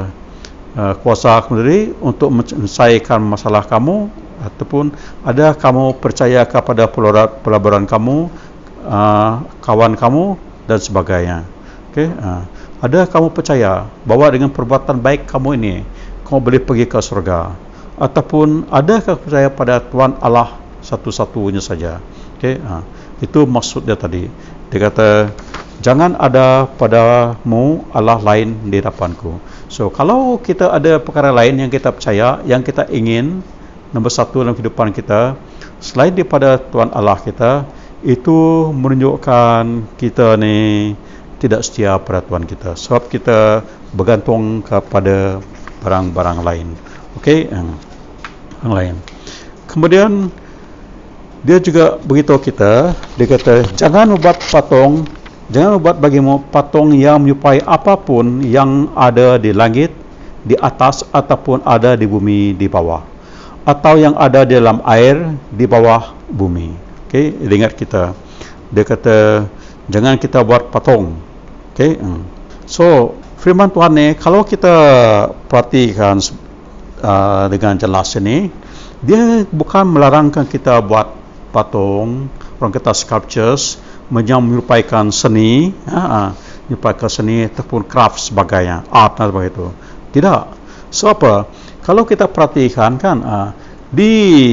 kuasa kamu sendiri untuk menyelesaikan masalah kamu, ataupun ada kamu percaya kepada pelaburan kamu, kawan kamu dan sebagainya. Okay? Ada kamu percaya bahawa dengan perbuatan baik kamu ini kamu boleh pergi ke surga, ataupun ada kamu percaya pada Tuhan Allah satu-satunya saja. Okay? Itu maksud dia tadi. Dia kata jangan ada padamu Allah lain di hadapanku. So kalau kita ada perkara lain yang kita percaya, yang kita ingin nombor satu dalam kehidupan kita selain daripada Tuhan Allah kita, itu menunjukkan kita ni tidak setia pada Tuhan kita, sebab kita bergantung kepada barang-barang lain. Okey, yang lain. Kemudian dia juga beritahu kita, dia kata jangan membuat patung, jangan membuat bagimu patung yang menyerupai apapun yang ada di langit, di atas ataupun ada di bumi di bawah, atau yang ada di dalam air di bawah bumi. Okey, ingat kita. Dia kata jangan kita buat patung. Okey. So, firman Tuhan ni kalau kita perhatikan dengan jelas ini, dia bukan melarangkan kita buat patung, orang kata sculptures, yang menyerupaikan seni, menyerupaikan seni ataupun craft sebagainya, art dan sebagainya itu. Tidak. So apa? Kalau kita perhatikan kan, di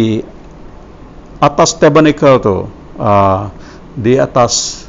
atas tabernacle tu, di atas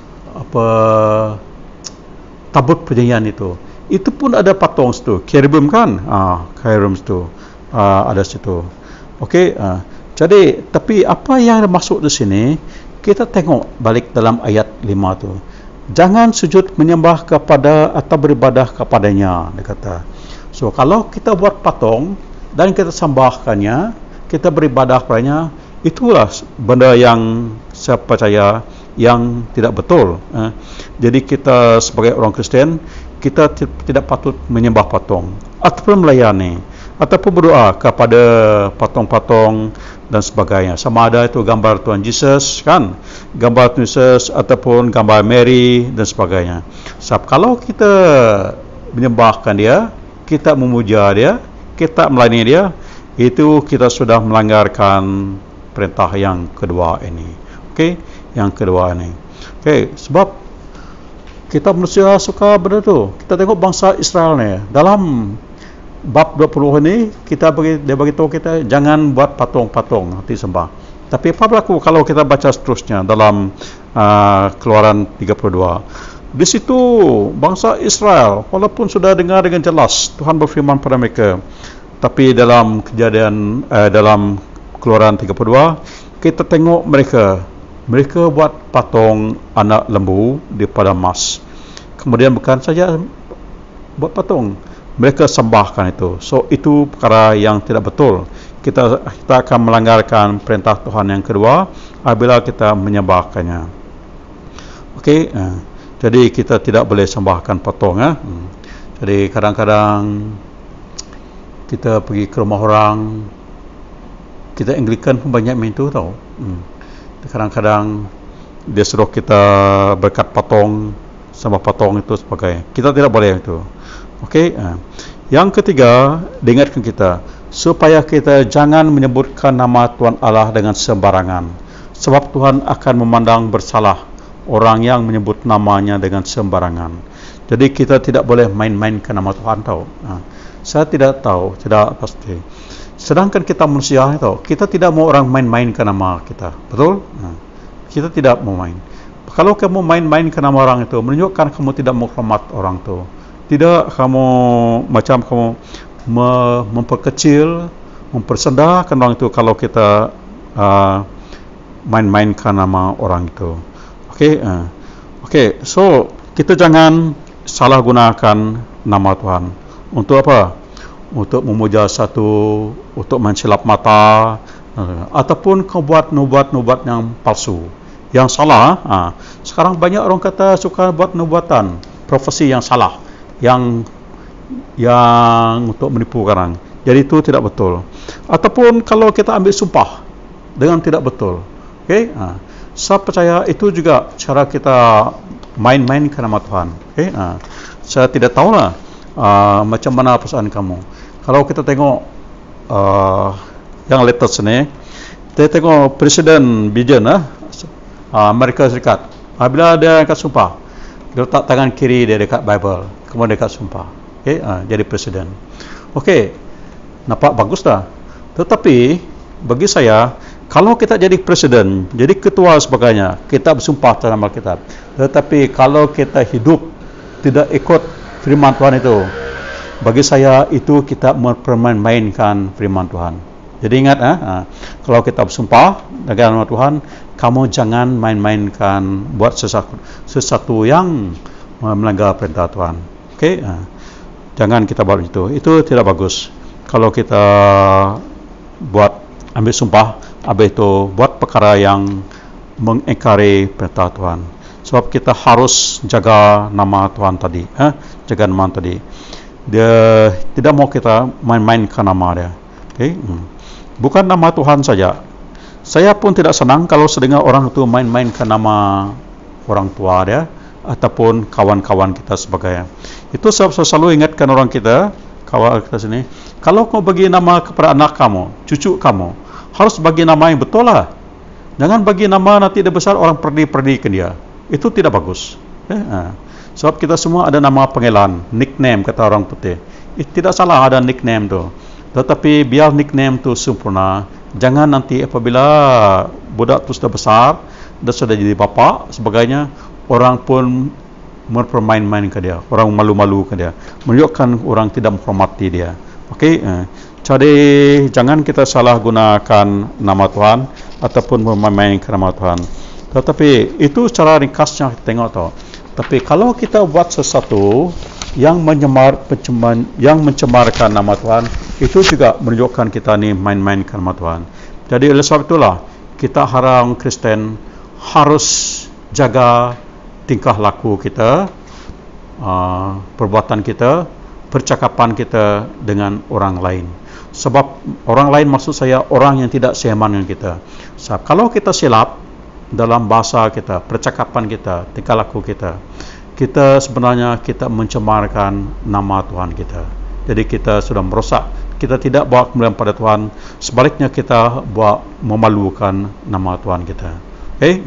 tabut perjanjian itu pun ada patung situ, cherubim kan, cherubim situ ada situ. Okey, jadi tapi apa yang masuk di sini, kita tengok balik dalam ayat 5 tu. Jangan sujud menyembah kepada atau beribadah kepadanya, dia kata. So kalau kita buat patung dan kita sembahkannya, kita beribadah kepadanya, itulah benda yang saya percaya yang tidak betul. Jadi kita sebagai orang Kristian, kita tidak patut menyembah patung ataupun melayani ataupun berdoa kepada patung-patung dan sebagainya. Sama ada itu gambar Tuhan Yesus kan, gambar Tuhan Yesus ataupun gambar Mary dan sebagainya. Sebab kalau kita menyembahkan dia, kita memuja dia, kita melayani dia, itu kita sudah melanggarkan perintah yang kedua ini. Okey, yang kedua ini. Okey, sebab kita manusia suka benda tu. Kita tengok bangsa Israel ni dalam bab 20 ini, dia beritahu kita jangan buat patung-patung nanti sembah. Tapi apa berlaku kalau kita baca seterusnya dalam Keluaran 32? Di situ bangsa Israel walaupun sudah dengar dengan jelas Tuhan berfirman pada mereka, tapi dalam kejadian dalam Keluaran 32 kita tengok mereka Mereka buat patung anak lembu daripada emas. Kemudian bukan saja buat patung, mereka sembahkan itu. So itu perkara yang tidak betul. Kita akan melanggarkan perintah Tuhan yang kedua apabila kita menyembahkannya. Okey, jadi kita tidak boleh sembahkan patung. Jadi kadang-kadang kita pergi ke rumah orang, kita Anglican pun banyak main tu tau. Kadang-kadang dia suruh kita berkat patung, sembah patung itu sebagai. Kita tidak boleh itu. Okey. Yang ketiga, diingatkan kita supaya kita jangan menyebutkan nama Tuhan Allah dengan sembarangan. Sebab Tuhan akan memandang bersalah orang yang menyebut namanya dengan sembarangan. Jadi kita tidak boleh main-mainkan nama Tuhan tahu. Saya tidak tahu, tidak pasti. Sedangkan kita manusia itu, kita tidak mau orang main-mainkan nama kita. Betul? Kita tidak mau main. Kalau kamu main-main ke nama orang itu, menunjukkan kamu tidak menghormat orang itu. Tidak kamu macam kamu memperkecil, mempersendahkan orang itu kalau kita main-mainkan nama orang itu. Okey, okey. So kita jangan salah gunakan nama Tuhan. Untuk apa? Untuk memuja satu, untuk mensilap mata, ataupun kau buat nubuat-nubuat yang palsu, yang salah. Sekarang banyak orang kata suka buat nubuatan, profesi yang salah, yang untuk menipu orang. Jadi itu tidak betul. Ataupun kalau kita ambil sumpah dengan tidak betul, okey? Saya percaya itu juga cara kita main-main ke nama Tuhan. Okay? Saya tidak tahulah macam mana perasaan kamu. Kalau kita tengok yang latest ni, kita tengok Presiden Biden Amerika Serikat. Apabila dia angkat sumpah, dia letak tangan kiri dia dekat Bible, kemudian dekat sumpah. Okay? Jadi Presiden. Okey, nampak bagus dah. Tetapi bagi saya, kalau kita jadi presiden, jadi ketua sebagainya, kita bersumpah dalam Alkitab. Tetapi kalau kita hidup tidak ikut firman Tuhan itu, bagi saya itu kita mempermain-mainkan firman Tuhan. Jadi ingat, kalau kita bersumpah dengan nama Tuhan, kamu jangan main-mainkan buat sesuatu yang melanggar perintah Tuhan. Okey, jangan kita buat itu. Itu tidak bagus. Kalau kita ambil sumpah, habis itu buat perkara yang mengingkari perintah Tuhan. Sebab kita harus jaga nama Tuhan tadi. Jaga nama tadi. Dia tidak mau kita main-mainkan nama dia. Okay? Bukan nama Tuhan saja. Saya pun tidak senang kalau sedengar orang itu main-mainkan nama orang tua dia ataupun kawan-kawan kita sebagainya. Itu saya selalu ingatkan orang kita, kawan kita sini, kalau kau bagi nama kepada anak kamu, cucu kamu, harus bagi nama yang betul lah. Jangan bagi nama nanti dia besar orang perdi ke dia. Itu tidak bagus. Sebab kita semua ada nama panggilan, nickname kata orang putih. Tidak salah ada nickname tu. Tetapi biar nickname tu sempurna. Jangan nanti apabila budak tu sudah besar, dia sudah jadi bapa sebagainya, orang pun bermain-main ke dia, orang malu-malu ke dia, menunjukkan orang tidak menghormati dia. Okey. Jadi jangan kita salah gunakan nama Tuhan ataupun memainkan nama Tuhan. Tetapi itu secara ringkasnya kita tengok tahu. Tapi kalau kita buat sesuatu yang mencemarkan nama Tuhan, itu juga menunjukkan kita ni main-mainkan nama Tuhan. Jadi oleh sebab itulah kita orang Kristen harus jaga tingkah laku kita, perbuatan kita, percakapan kita dengan orang lain. Sebab orang lain maksud saya orang yang tidak seaman dengan kita. Sebab kalau kita silap dalam bahasa kita, percakapan kita, tingkah laku kita, kita sebenarnya kita mencemarkan nama Tuhan kita. Jadi kita sudah merosak. Kita tidak bawa kemuliaan pada Tuhan. Sebaliknya kita buat memalukan nama Tuhan kita. Okay?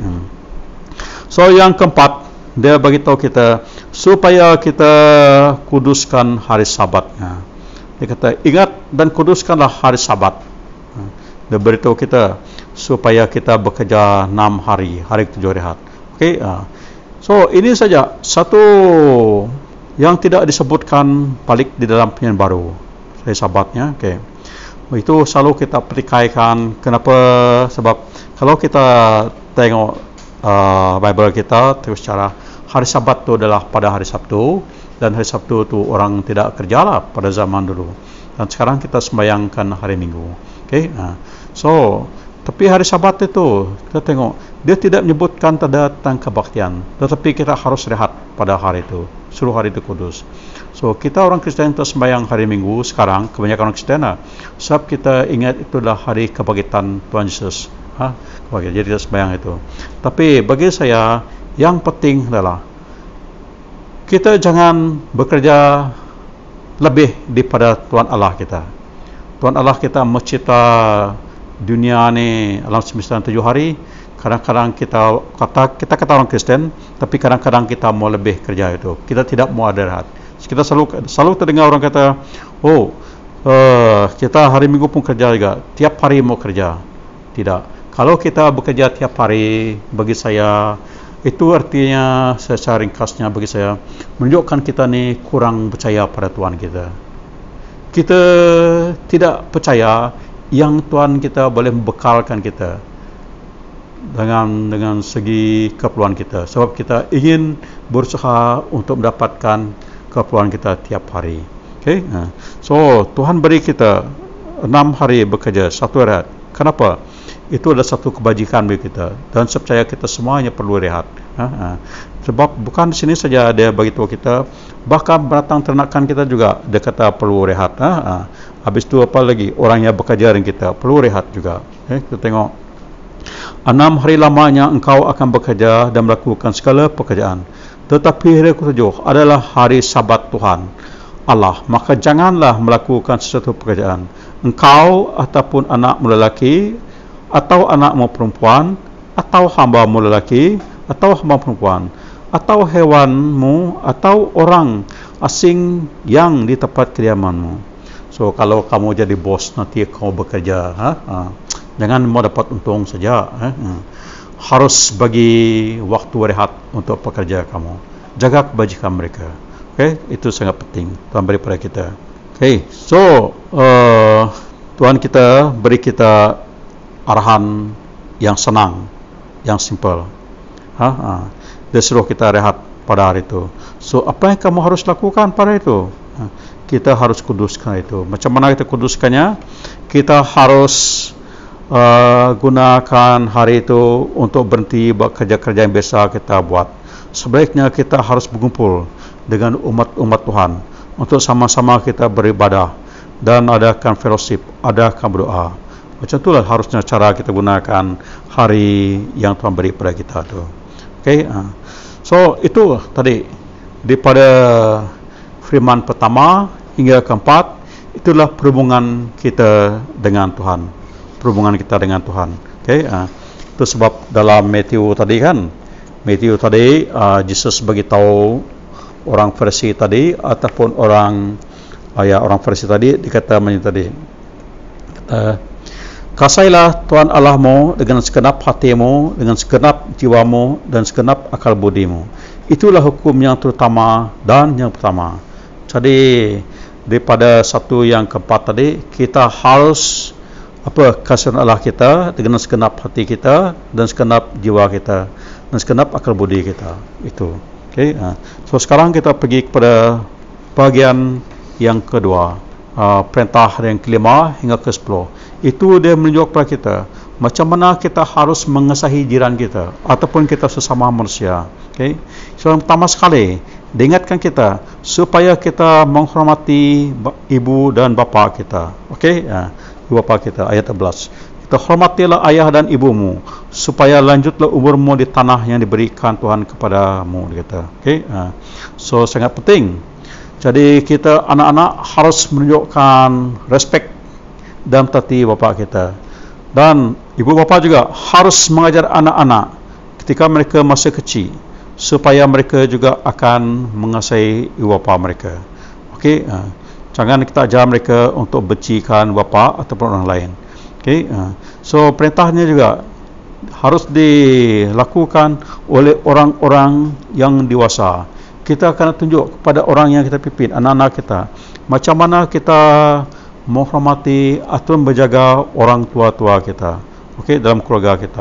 So yang keempat, dia beritahu kita supaya kita kuduskan hari Sabatnya. Dia kata ingat dan kuduskanlah hari Sabat. Dia beritahu kita supaya kita bekerja 6 hari, hari 7 rehat. Okey. So ini saja satu yang tidak disebutkan balik di dalam Perjanjian Baru, hari Sabatnya. Okey. Itu selalu kita pertikaikan. Kenapa? Sebab kalau kita tengok Bible kita secara hari Sabat itu adalah pada hari Sabtu, dan hari Sabtu itu orang tidak kerjalah pada zaman dulu. Dan sekarang kita sembahyangkan hari Minggu. Okay? So, tapi hari Sabat itu kita tengok dia tidak menyebutkan tentang kebaktian, tetapi kita harus rehat pada hari itu. Seluruh hari itu kudus. So, kita orang Kristen kita sembahyang hari Minggu sekarang, kebanyakan orang Kristen sebab kita ingat itu adalah hari kebangkitan Tuhan Yesus. Jadi kita sembahyang itu. Tapi bagi saya yang penting adalah kita jangan bekerja lebih daripada Tuhan Allah kita. Tuhan Allah kita mencipta dunia ni alam semesta 7 hari. Kadang-kadang kita kata orang Kristen, tapi kadang-kadang kita mau lebih kerja itu. Kita tidak mau ada rehat. Kita selalu terdengar orang kata, kita hari Minggu pun kerja juga. Tiap hari mau kerja. Tidak. Kalau kita bekerja tiap hari, bagi saya itu artinya secara ringkasnya bagi saya menunjukkan kita ni kurang percaya pada Tuhan kita. Kita tidak percaya yang Tuhan kita boleh membekalkan kita dengan segi keperluan kita, sebab kita ingin berusaha untuk mendapatkan keperluan kita tiap hari. Okay? So Tuhan beri kita 6 hari bekerja, 1 rehat. Kenapa? Itu adalah satu kebajikan bagi kita, dan saya percaya kita semuanya perlu rehat. Sebab bukan di sini saja dia bagi tahu kita, bahkan binatang ternakan kita juga dia kata perlu rehat. Habis itu apa lagi? Orang yang bekerja dengan kita perlu rehat juga. Kita tengok 6 hari lamanya engkau akan bekerja dan melakukan segala pekerjaan, tetapi hari ke-7 adalah hari Sabat Tuhan Allah, maka janganlah melakukan sesuatu pekerjaan, engkau ataupun anakmu lelaki atau anakmu perempuan, atau hambamu lelaki, atau hamba perempuan, atau hewanmu, atau orang asing yang di tempat kediamanmu. So, kalau kamu jadi bos nanti kamu bekerja, jangan mau dapat untung saja. Harus bagi waktu rehat untuk pekerja kamu. Jaga kebajikan mereka. Okay? Itu sangat penting. Tuhan beri pada kita. Okay. So, Tuhan kita beri kita arahan yang senang, yang simple. Dia suruh kita rehat pada hari itu. So, apa yang kamu harus lakukan pada itu? Kita harus kuduskan itu. Macam mana kita kuduskannya? Kita harus gunakan hari itu untuk berhenti buat kerja-kerja yang biasa kita buat. Sebaiknya kita harus berkumpul dengan umat Tuhan untuk sama-sama kita beribadah dan adakan fellowship, adakan berdoa. Macam itulah harusnya cara kita gunakan hari yang Tuhan beri pada kita tu. Okay? So itu tadi daripada firman pertama hingga keempat, itulah perhubungan kita dengan Tuhan. Perhubungan kita dengan Tuhan. Okay? Itu sebab dalam Matthew tadi kan, Matthew tadi Yesus beritahu orang Farisi tadi ataupun orang Farisi tadi dikata macam tadi. Kasailah Tuhan Allahmu dengan segenap hatimu, dengan segenap jiwamu dan segenap akal budimu. Itulah hukum yang terutama dan yang pertama. Jadi daripada satu yang keempat tadi, kita harus kasih Allah kita dengan segenap hati kita dan segenap jiwa kita dan segenap akal budi kita. Itu. Okay? So sekarang kita pergi kepada bahagian yang kedua, perintah yang kelima hingga ke-10. Itu dia menunjuk kepada kita macam mana kita harus mengasihi jiran kita ataupun kita sesama manusia. Okay? So yang pertama sekali diingatkan kita supaya kita menghormati ibu dan bapa kita. Okay? Ibu bapa kita, ayat 11. Kita hormatilah ayah dan ibumu supaya lanjutlah umurmu di tanah yang diberikan Tuhan kepadamu, dia kata. Okay? So sangat penting. Jadi kita anak-anak harus menunjukkan respect dan tati bapa kita, dan ibu bapa juga harus mengajar anak-anak ketika mereka masih kecil supaya mereka juga akan mengasihi ibu bapa mereka. Okey, jangan kita ajar mereka untuk bencikan bapa ataupun orang lain. Okey, so perintahnya juga harus dilakukan oleh orang-orang yang dewasa. Kita akan tunjuk kepada orang yang kita pimpin, anak-anak kita, macam mana kita menghormati atau menjaga orang tua-tua kita, okey, dalam keluarga kita.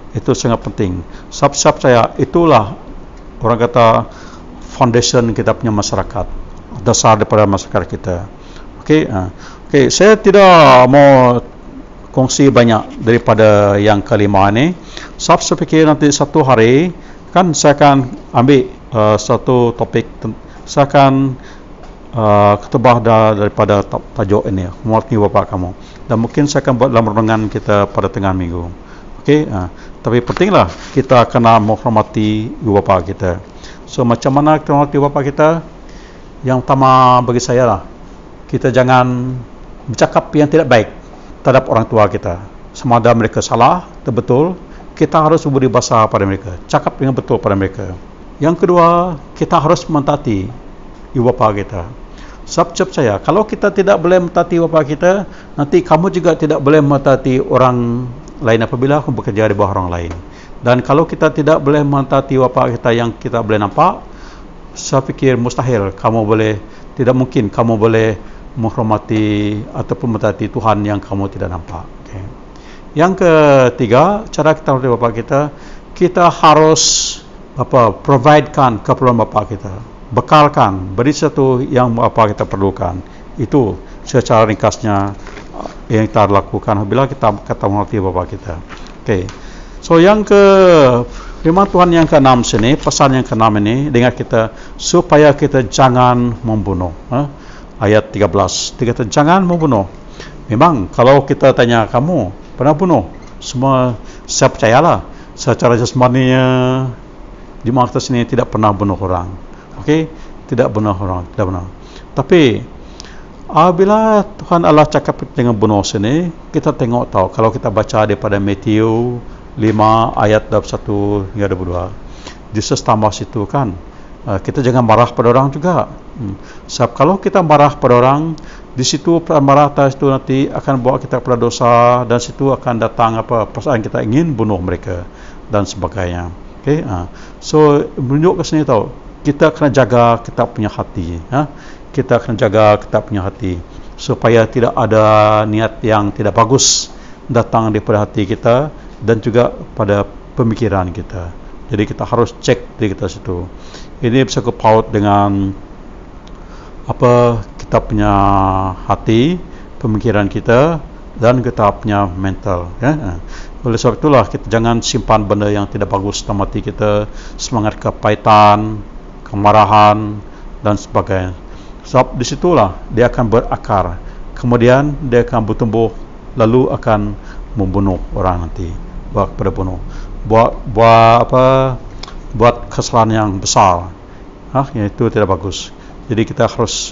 Itu sangat penting. Sebab saya itulah orang kata foundation kita punya masyarakat, dasar daripada masyarakat kita. Okey, saya tidak mau kongsi banyak daripada yang kelima ini. Sebab saya fikir nanti satu hari kan saya akan ambil satu topik, saya akan ketebah daripada tajuk ini, menghormati bapa kamu, dan mungkin saya akan buat dalam renungan kita pada tengah minggu. Tapi pentinglah kita kena menghormati ibu bapa kita. So macam mana kita menghormati bapa kita? Yang pertama bagi saya lah, kita jangan bercakap yang tidak baik terhadap orang tua kita. Sama ada mereka salah atau betul, kita harus beri bahasa pada mereka, cakap dengan betul pada mereka. Yang kedua, kita harus mentaati ibu bapa kita. Sebab saya, kalau kita tidak boleh mentaati ibu bapa kita, nanti kamu juga tidak boleh mentaati orang lain apabila kamu bekerja di bawah orang lain. Dan kalau kita tidak boleh mentaati bapa kita yang kita boleh nampak, saya fikir mustahil tidak mungkin kamu boleh menghormati ataupun mentaati Tuhan yang kamu tidak nampak. Yang ketiga, cara kita menghormati bapa kita harus providekan keperluan bapa kita, bekalkan, beri sesuatu yang bapa kita perlukan. Itu secara ringkasnya yang kita lakukan bila kita menghormati bapa kita. So yang firman Tuhan yang ke-6 sini, pesan yang ke-6 ini dengar kita, supaya kita jangan membunuh. Ayat 13, dia kata jangan membunuh. Memang kalau kita tanya kamu pernah bunuh, semua saya percayalah secara jasmaninya di masa sini tidak pernah bunuh orang. Tidak bunuh orang, tidak benar. Tapi apabila Tuhan Allah cakap dengan bunuh sini, kita tengok tahu kalau kita baca daripada Matthew 5 ayat 21 hingga 22, Jesus tambah situ kan, kita jangan marah pada orang juga. Sebab kalau kita marah pada orang, di situ marah atas itu nanti akan bawa kita pada dosa, dan situ akan datang perasaan kita ingin bunuh mereka dan sebagainya. So menunjuk ke sini tahu, kita kena jaga kita punya hati. Kita kena jaga kita punya hati supaya tidak ada niat yang tidak bagus datang daripada hati kita dan juga pada pemikiran kita. Jadi kita harus cek diri kita situ. Ini bisa kepaut dengan kita punya hati, pemikiran kita, dan kita punya mental. Oleh sebab itulah kita jangan simpan benda yang tidak bagus dalam hati kita, semangat kepahitan, kemarahan dan sebagainya. Sebab disitulah dia akan berakar, kemudian dia akan bertumbuh, lalu akan membunuh orang nanti, buat kesalahan yang besar. Itu tidak bagus. Jadi kita harus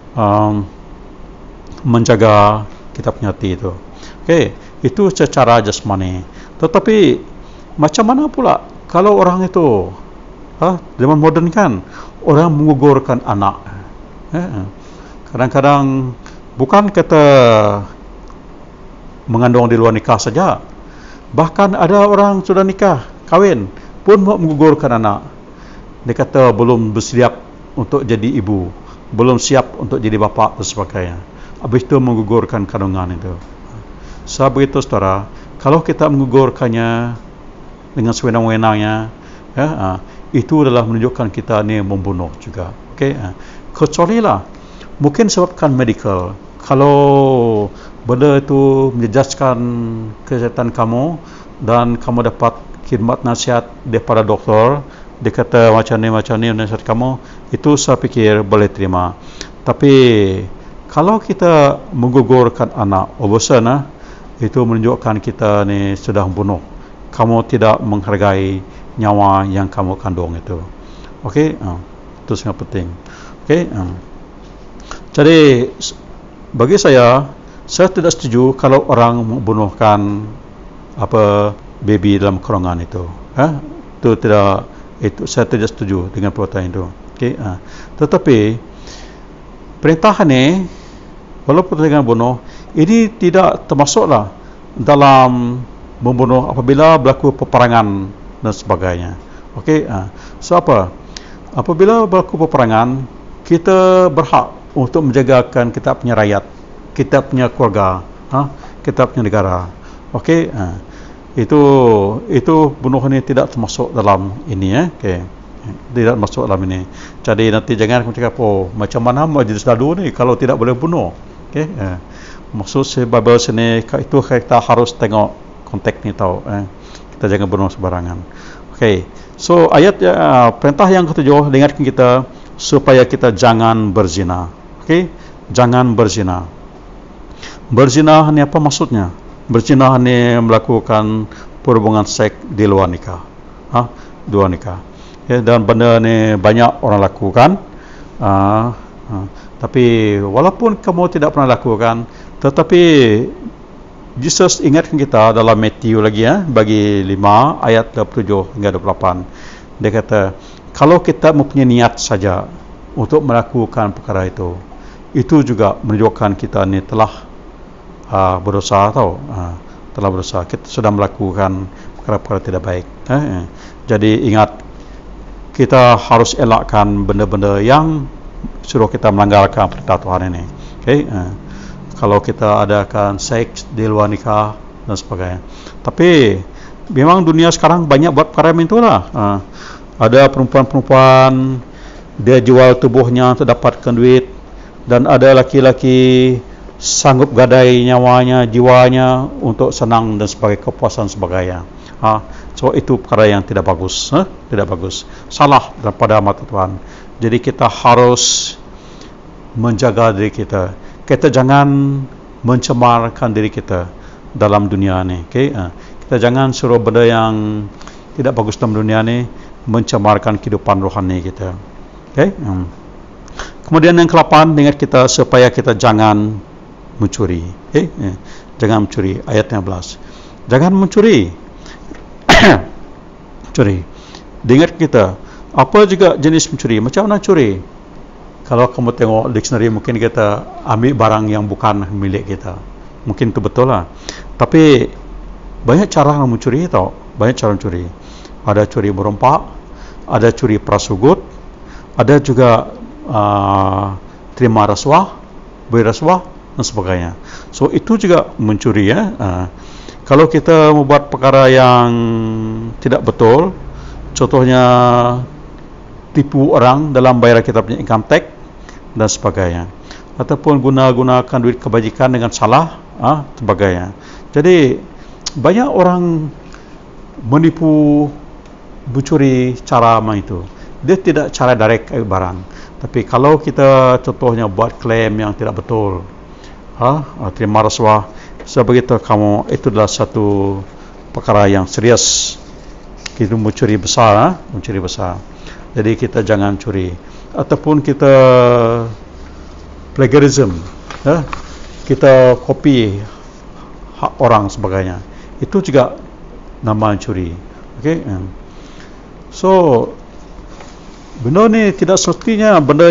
menjaga kita punya hati itu. Itu secara jasmani. Tetapi macam mana pula kalau orang itu zaman moden kan, orang menggugurkan anak. Kadang-kadang bukan kata mengandung di luar nikah saja, bahkan ada orang sudah nikah, kahwin pun menggugurkan anak. Dia kata belum bersiap untuk jadi ibu, belum siap untuk jadi bapa dan sebagainya. Habis itu menggugurkan kandungan itu. Sebab begitu saudara, kalau kita menggugurkannya dengan sewenang-wenangnya, itu adalah menunjukkan kita ni membunuh juga. Kecuali lah mungkin sebabkan medical. Kalau benda itu menjejaskan kesihatan kamu dan kamu dapat khidmat nasihat daripada doktor, dia kata macam ni nasihat kamu, itu saya fikir boleh terima. Tapi kalau kita menggugurkan anak obosan, itu menunjukkan kita ni sudah membunuh. Kamu tidak menghargai nyawa yang kamu kandung itu. Itu sangat penting. Jadi bagi saya tidak setuju kalau orang membunuhkan baby dalam kerongkan itu. Itu saya tidak setuju dengan perbuatan itu. Tetapi perintah ini, walaupun dengan bunuh, ini tidak termasuklah dalam membunuh apabila berlaku peperangan dan sebagainya. So apabila berlaku peperangan, kita berhak untuk menjagakan kita punya rakyat, kita punya keluarga, kita punya negara. itu bunuh ini tidak termasuk dalam ini ya. Okey. Tidak masuk dalam ini. Jadi nanti jangan kamu cakap macam mana majlis dadu ni kalau tidak boleh bunuh. Okey. Maksud si Bible sini itu kita harus tengok konteks ni tahu. Kita jangan bunuh sembarangan. Okey. So ayat perintah yang ketujuh ingatkan kita supaya kita jangan berzina. Okey. Jangan berzina. Berzina ni apa maksudnya? Berzina ni melakukan perhubungan seks di luar nikah. Di luar nikah. Okay, dan benda ni banyak orang lakukan. Tapi walaupun kamu tidak pernah lakukan, tetapi Jesus ingatkan kita dalam Matthew lagi bagi 5 ayat 27 hingga 28. Dia kata, kalau kita mempunyai niat saja untuk melakukan perkara itu juga menunjukkan kita ni telah berdosa telah berdosa. Kita sudah melakukan perkara-perkara tidak baik. Jadi ingat, kita harus elakkan benda-benda yang suruh kita melanggarkan perintah Tuhan ini. Okay? Kalau kita adakan seks di luar nikah dan sebagainya. Tapi memang dunia sekarang banyak buat perkara itulah. Ada perempuan-perempuan dia jual tubuhnya untuk dapatkan duit, dan ada laki-laki sanggup gadai nyawanya, jiwanya untuk senang dan sebagai kepuasan sebagainya. So itu perkara yang tidak bagus, tidak bagus, salah daripada mata Tuhan. Jadi kita harus menjaga diri kita. Kita jangan mencemarkan diri kita dalam dunia ni. Okay? Kita jangan suruh benda yang tidak bagus dalam dunia ni mencemarkan kehidupan rohani kita. Okay? Kemudian yang ke-8, ingat kita supaya kita jangan mencuri. Okay? Jangan mencuri. Ayat 15. Jangan mencuri. Curi. Diingat kita, apa juga jenis mencuri? Macam mana curi? Kalau kamu tengok dictionary, mungkin kita ambil barang yang bukan milik kita. Mungkin itu betul lah. Tapi banyak cara mencuri tau. Banyak cara mencuri. Ada curi berompak, ada curi prasugut, ada juga terima rasuah, beri rasuah dan sebagainya. So itu juga mencuri ya. Kalau kita membuat perkara yang tidak betul, contohnya tipu orang dalam bayar kita punya income tax dan sebagainya, ataupun gunakan duit kebajikan dengan salah, sebagainya. Jadi banyak orang menipu, mencuri cara itu. Dia tidak cara direct barang. Tapi kalau kita contohnya buat klaim yang tidak betul, terima rasuah, saya beritahu kamu, itu adalah satu perkara yang serius. Kita mencuri besar, mencuri besar. Jadi kita jangan curi. Ataupun kita plagiarism, kita copy hak orang sebagainya, itu juga nama curi. Okay? So benda ni tidak semestinya benda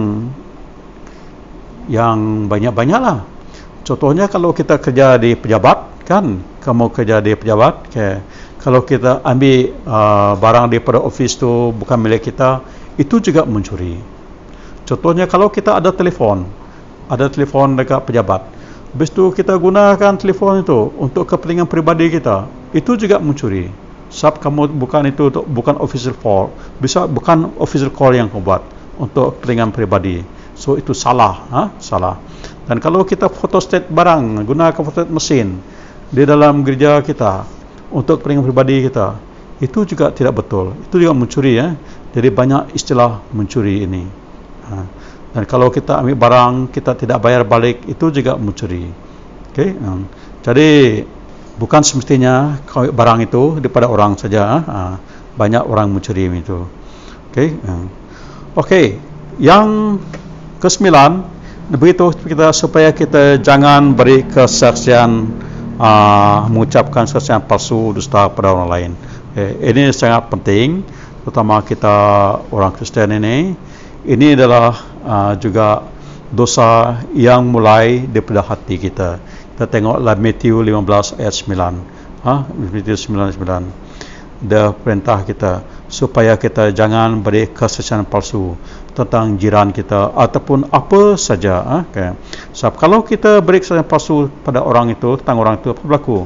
yang banyak-banyak lah. Contohnya kalau kita kerja di pejabat, kan, kamu kerja di pejabat, okay. Kalau kita ambil barang daripada office tu bukan milik kita, itu juga mencuri. Contohnya kalau kita ada telefon dekat pejabat, habis tu kita gunakan telefon itu untuk kepentingan peribadi kita, itu juga mencuri. Sebab kamu bukan official call, bisa bukan official call yang kamu buat untuk kepentingan peribadi. So itu salah, salah. Dan kalau kita photostat barang, gunakan photostat mesin di dalam gereja kita untuk kepentingan pribadi kita, itu juga tidak betul. Itu juga mencuri ya. Jadi banyak istilah mencuri ini. Dan kalau kita ambil barang kita tidak bayar balik, itu juga mencuri. Okay? Jadi bukan semestinya barang itu daripada orang saja. Banyak orang mencuri itu. Okay? Okay. Yang ke-9, begitu kita supaya kita jangan beri kesaksian, mengucapkan kesaksian palsu, dusta pada orang lain. Ini sangat penting, terutama kita orang Kristen ini. Ini adalah juga dosa yang mulai daripada hati kita. Kita tengoklah Matthew 15 ayat 9. Matthew 9. Dia perintah kita supaya kita jangan beri kesaksian palsu tentang jiran kita ataupun apa saja. Sebab kalau kita beri kesaksian palsu pada orang itu, tentang orang itu, apa berlaku?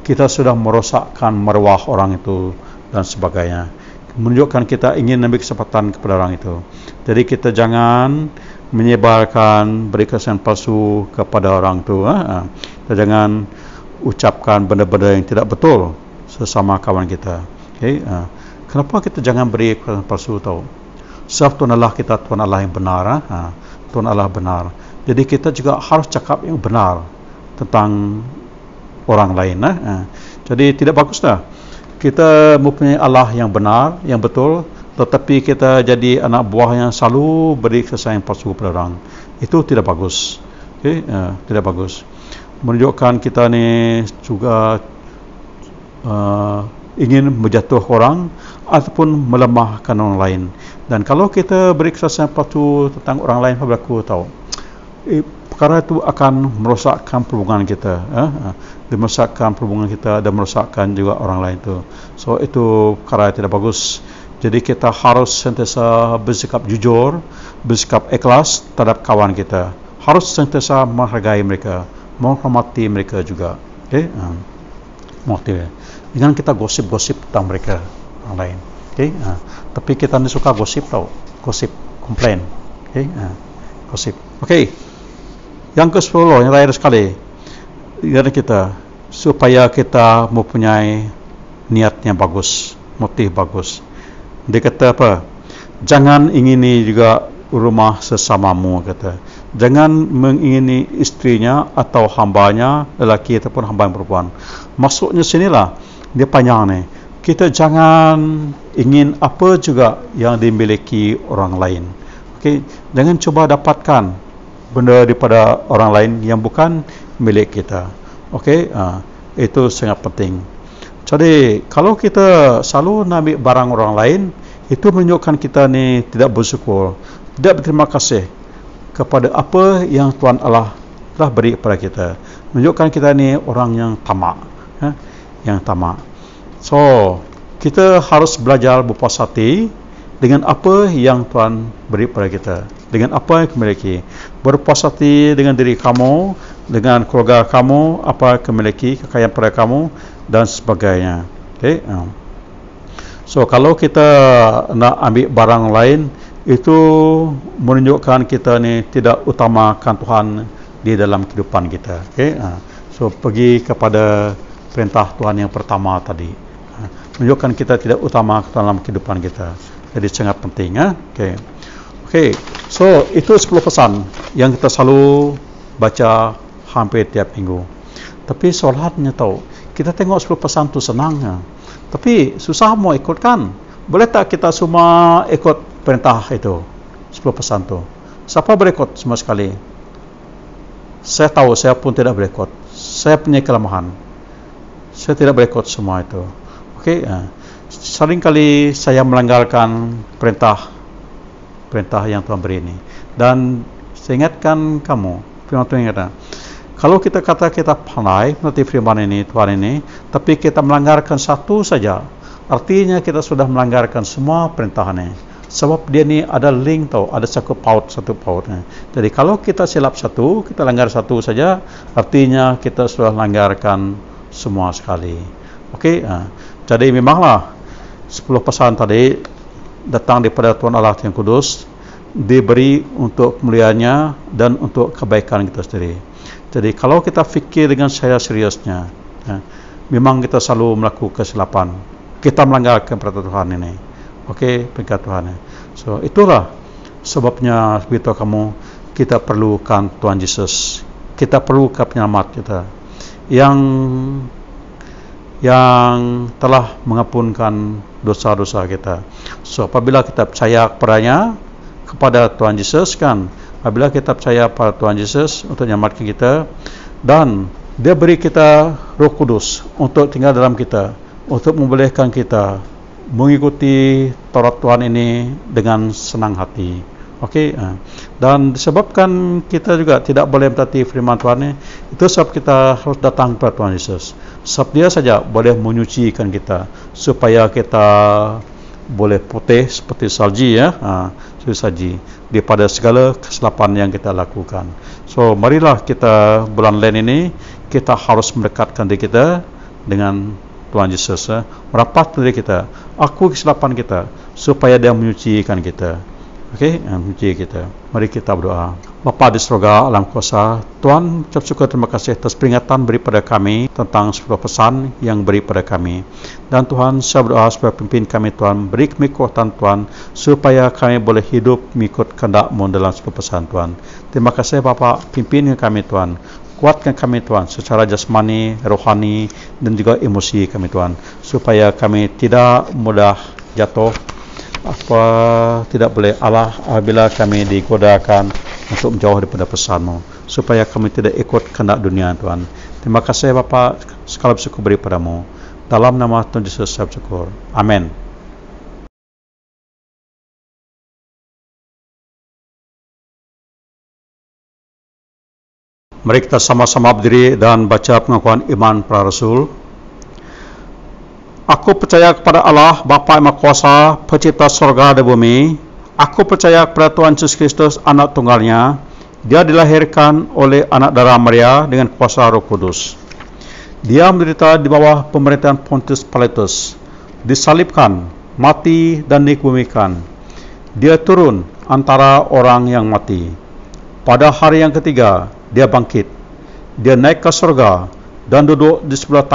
kita sudah merosakkan marwah orang itu dan sebagainya. Menunjukkan kita ingin ambil kesempatan kepada orang itu. Jadi kita jangan menyebarkan, beri kesan palsu kepada orang itu. Kita jangan ucapkan benda-benda yang tidak betul sesama kawan kita. Okay? Kenapa kita jangan beri kesan palsu tahu? Sebab Tuhan Allah kita Tuhan Allah yang benar. Tuhan Allah benar. Jadi kita juga harus cakap yang benar tentang orang lain. Jadi tidak baguslah kita mempunyai Allah yang benar, yang betul, tetapi kita jadi anak buah yang selalu beri kesan palsu kepada orang. Itu tidak bagus. Okay? Tidak bagus. Menunjukkan kita ni juga ingin menjatuhkan orang ataupun melemahkan orang lain. Dan kalau kita beri kesan palsu tentang orang lain, apa berlaku tahu? Perkara itu akan merosakkan perhubungan kita, merosakkan perhubungan kita dan merosakkan juga orang lain itu. So itu perkara yang tidak bagus. Jadi kita harus sentiasa bersikap jujur, bersikap ikhlas terhadap kawan kita. Harus sentiasa menghargai mereka, menghormati mereka juga. Okay? Jangan kita gosip-gosip tentang mereka orang lain. Okay? Tapi kita ni suka gosip tau, gosip, komplain. Okay? Gosip. Okay. Yang ke-10 yang terakhir sekali dari kita, supaya kita mempunyai niat yang bagus, motif bagus. Dia kata apa? Jangan ingini juga rumah sesamamu, kata. Jangan mengingini istrinya atau hambanya, lelaki ataupun hamba yang perempuan. Maksudnya sinilah, dia panjang ni. Kita jangan ingin apa juga yang dimiliki orang lain. Okay? Jangan cuba dapatkan benda daripada orang lain yang bukan milik kita. Okey, itu sangat penting. Jadi kalau kita selalu nak ambil barang orang lain, itu menunjukkan kita ni tidak bersyukur, tidak berterima kasih kepada apa yang Tuhan Allah telah beri kepada kita. Menunjukkan kita ni orang yang tamak, yang tamak. So kita harus belajar berpuas hati dengan apa yang Tuhan beri kepada kita, dengan apa yang kita miliki. Berpuas hati dengan diri kamu, dengan keluarga kamu, apa yang miliki, kekayaan pada kamu dan sebagainya. Okay? So kalau kita nak ambil barang lain, itu menunjukkan kita ni tidak utamakan Tuhan di dalam kehidupan kita. Okay? So pergi kepada perintah Tuhan yang pertama tadi, menunjukkan kita tidak utamakan dalam kehidupan kita. Jadi sangat penting. Okay. So itu 10 pesan yang kita selalu baca hampir tiap minggu. Tapi soalannya tahu, kita tengok 10 pesan tu senang, tapi susah mau ikutkan. Boleh tak kita semua ikut perintah itu, 10 pesan tu? Siapa berikut semua sekali? Saya tahu, saya pun tidak berikut. Saya punya kelemahan. Saya tidak berikut semua itu. Okay. Seringkali saya melanggarkan perintah yang Tuhan beri ini. Dan saya ingatkan kamu, firman Tuhan kata, kalau kita kata kita pandai mengerti firman ini, Tuhan ini, tapi kita melanggarkan satu saja, artinya kita sudah melanggarkan semua perintah ini. Sebab dia ni ada link tau, ada satu paut. Jadi kalau kita silap satu, kita langgar satu saja, artinya kita sudah melanggarkan semua sekali. Okey. Jadi memanglah 10 pesan tadi datang daripada Tuhan Allah yang kudus, diberi untuk kemuliaannya dan untuk kebaikan kita sendiri. Jadi kalau kita fikir dengan seriusnya, memang kita selalu melakukan kesilapan, kita melanggarkan perintah Tuhan ini. Okey, perintah Tuhan. So itulah sebabnya beritahu kamu, kita perlukan Tuhan Yesus, kita perlukan penyelamat kita yang telah mengampunkan dosa-dosa kita. So apabila kita percaya kepadanya, kepada Tuhan Yesus kan, apabila kita percaya pada Tuhan Yesus untuk menyelamatkan kita, dan dia beri kita Roh Kudus untuk tinggal dalam kita, untuk membolehkan kita mengikuti Taurat Tuhan ini dengan senang hati. Okey, dan disebabkan kita juga tidak boleh mentaati firman Tuhan ini, itu sebab kita harus datang kepada Tuhan Yesus. Sebab dia saja boleh menyucikan kita supaya kita boleh putih seperti salji, seperti salji daripada segala kesilapan yang kita lakukan. So marilah kita bulan Lent ini kita harus mendekatkan diri kita dengan Tuhan Yesus, merapat diri kita, akui kesilapan kita, supaya Dia menyucikan kita. Okey, menyuci kita. Mari kita berdoa. Bapa di surga, alam kuasa, Tuhan ucap syukur terima kasih atas peringatan beri pada kami tentang sebuah pesan yang beri pada kami. Dan Tuhan, saya berdoa supaya pimpin kami Tuhan, beri kami kekuatan Tuhan, supaya kami boleh hidup mengikut kehendak-Mu dalam sebuah pesan Tuhan. Terima kasih Bapa, pimpin kami Tuhan. Kuatkan kami Tuhan secara jasmani, rohani dan juga emosi kami Tuhan, supaya kami tidak mudah jatuh, tidak boleh Allah apabila kami digodakan untuk menjauh daripada pesan-Mu, supaya kami tidak ikut kehendak dunia Tuhan. Terima kasih Bapa, segala bersyukur beri padamu. Dalam nama Tuhan Yesus saya bersyukur. Amin. Mari kita sama-sama berdiri dan baca pengakuan iman para rasul. Aku percaya kepada Allah, Bapa yang Maha Kuasa, pencipta surga dan bumi. Aku percaya kepada Tuhan Yesus Kristus, anak tunggalnya. Dia dilahirkan oleh anak darah Maria dengan kuasa Roh Kudus. Dia menderita di bawah pemerintahan Pontius Pilatus, disalibkan, mati dan dikebumikan. Dia turun antara orang yang mati. Pada hari yang ketiga, Dia bangkit. Dia naik ke surga dan duduk di sebelah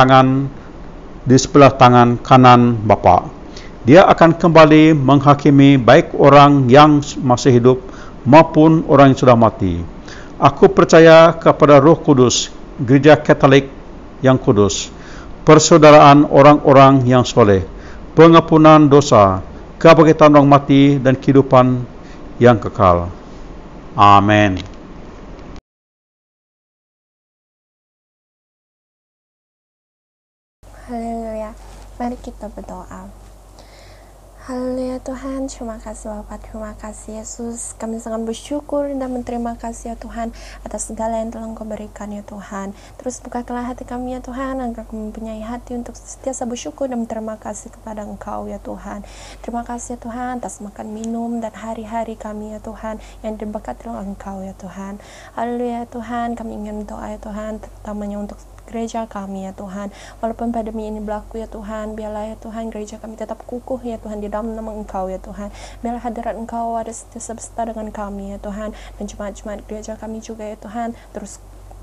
tangan kanan Bapa. Dia akan kembali menghakimi baik orang yang masih hidup maupun orang yang sudah mati. Aku percaya kepada Roh Kudus, Gereja Katolik yang kudus, persaudaraan orang-orang yang soleh, pengampunan dosa, kebangkitan orang mati dan kehidupan yang kekal. Amin. Haleluya. Mari kita berdoa. Haleluya Tuhan, terima kasih Bapa, terima kasih Yesus. Kami sangat bersyukur dan berterima kasih ya Tuhan atas segala yang telah Engkau berikan ya Tuhan. Terus bukakanlah hati kami ya Tuhan, agar kami mempunyai hati untuk sentiasa bersyukur dan berterima kasih kepada Engkau ya Tuhan. Terima kasih ya Tuhan atas makan minum dan hari-hari kami ya Tuhan yang diberkati oleh Engkau ya Tuhan. Haleluya Tuhan, kami ingin berdoa ya Tuhan, terutamanya untuk gereja kami ya Tuhan. Walaupun pandemi ini berlaku ya Tuhan, biarlah ya Tuhan gereja kami tetap kukuh ya Tuhan di dalam nama Engkau ya Tuhan. Biarlah hadirat Engkau ada serta dengan kami ya Tuhan, dan jemaat-jemaat gereja kami juga ya Tuhan terus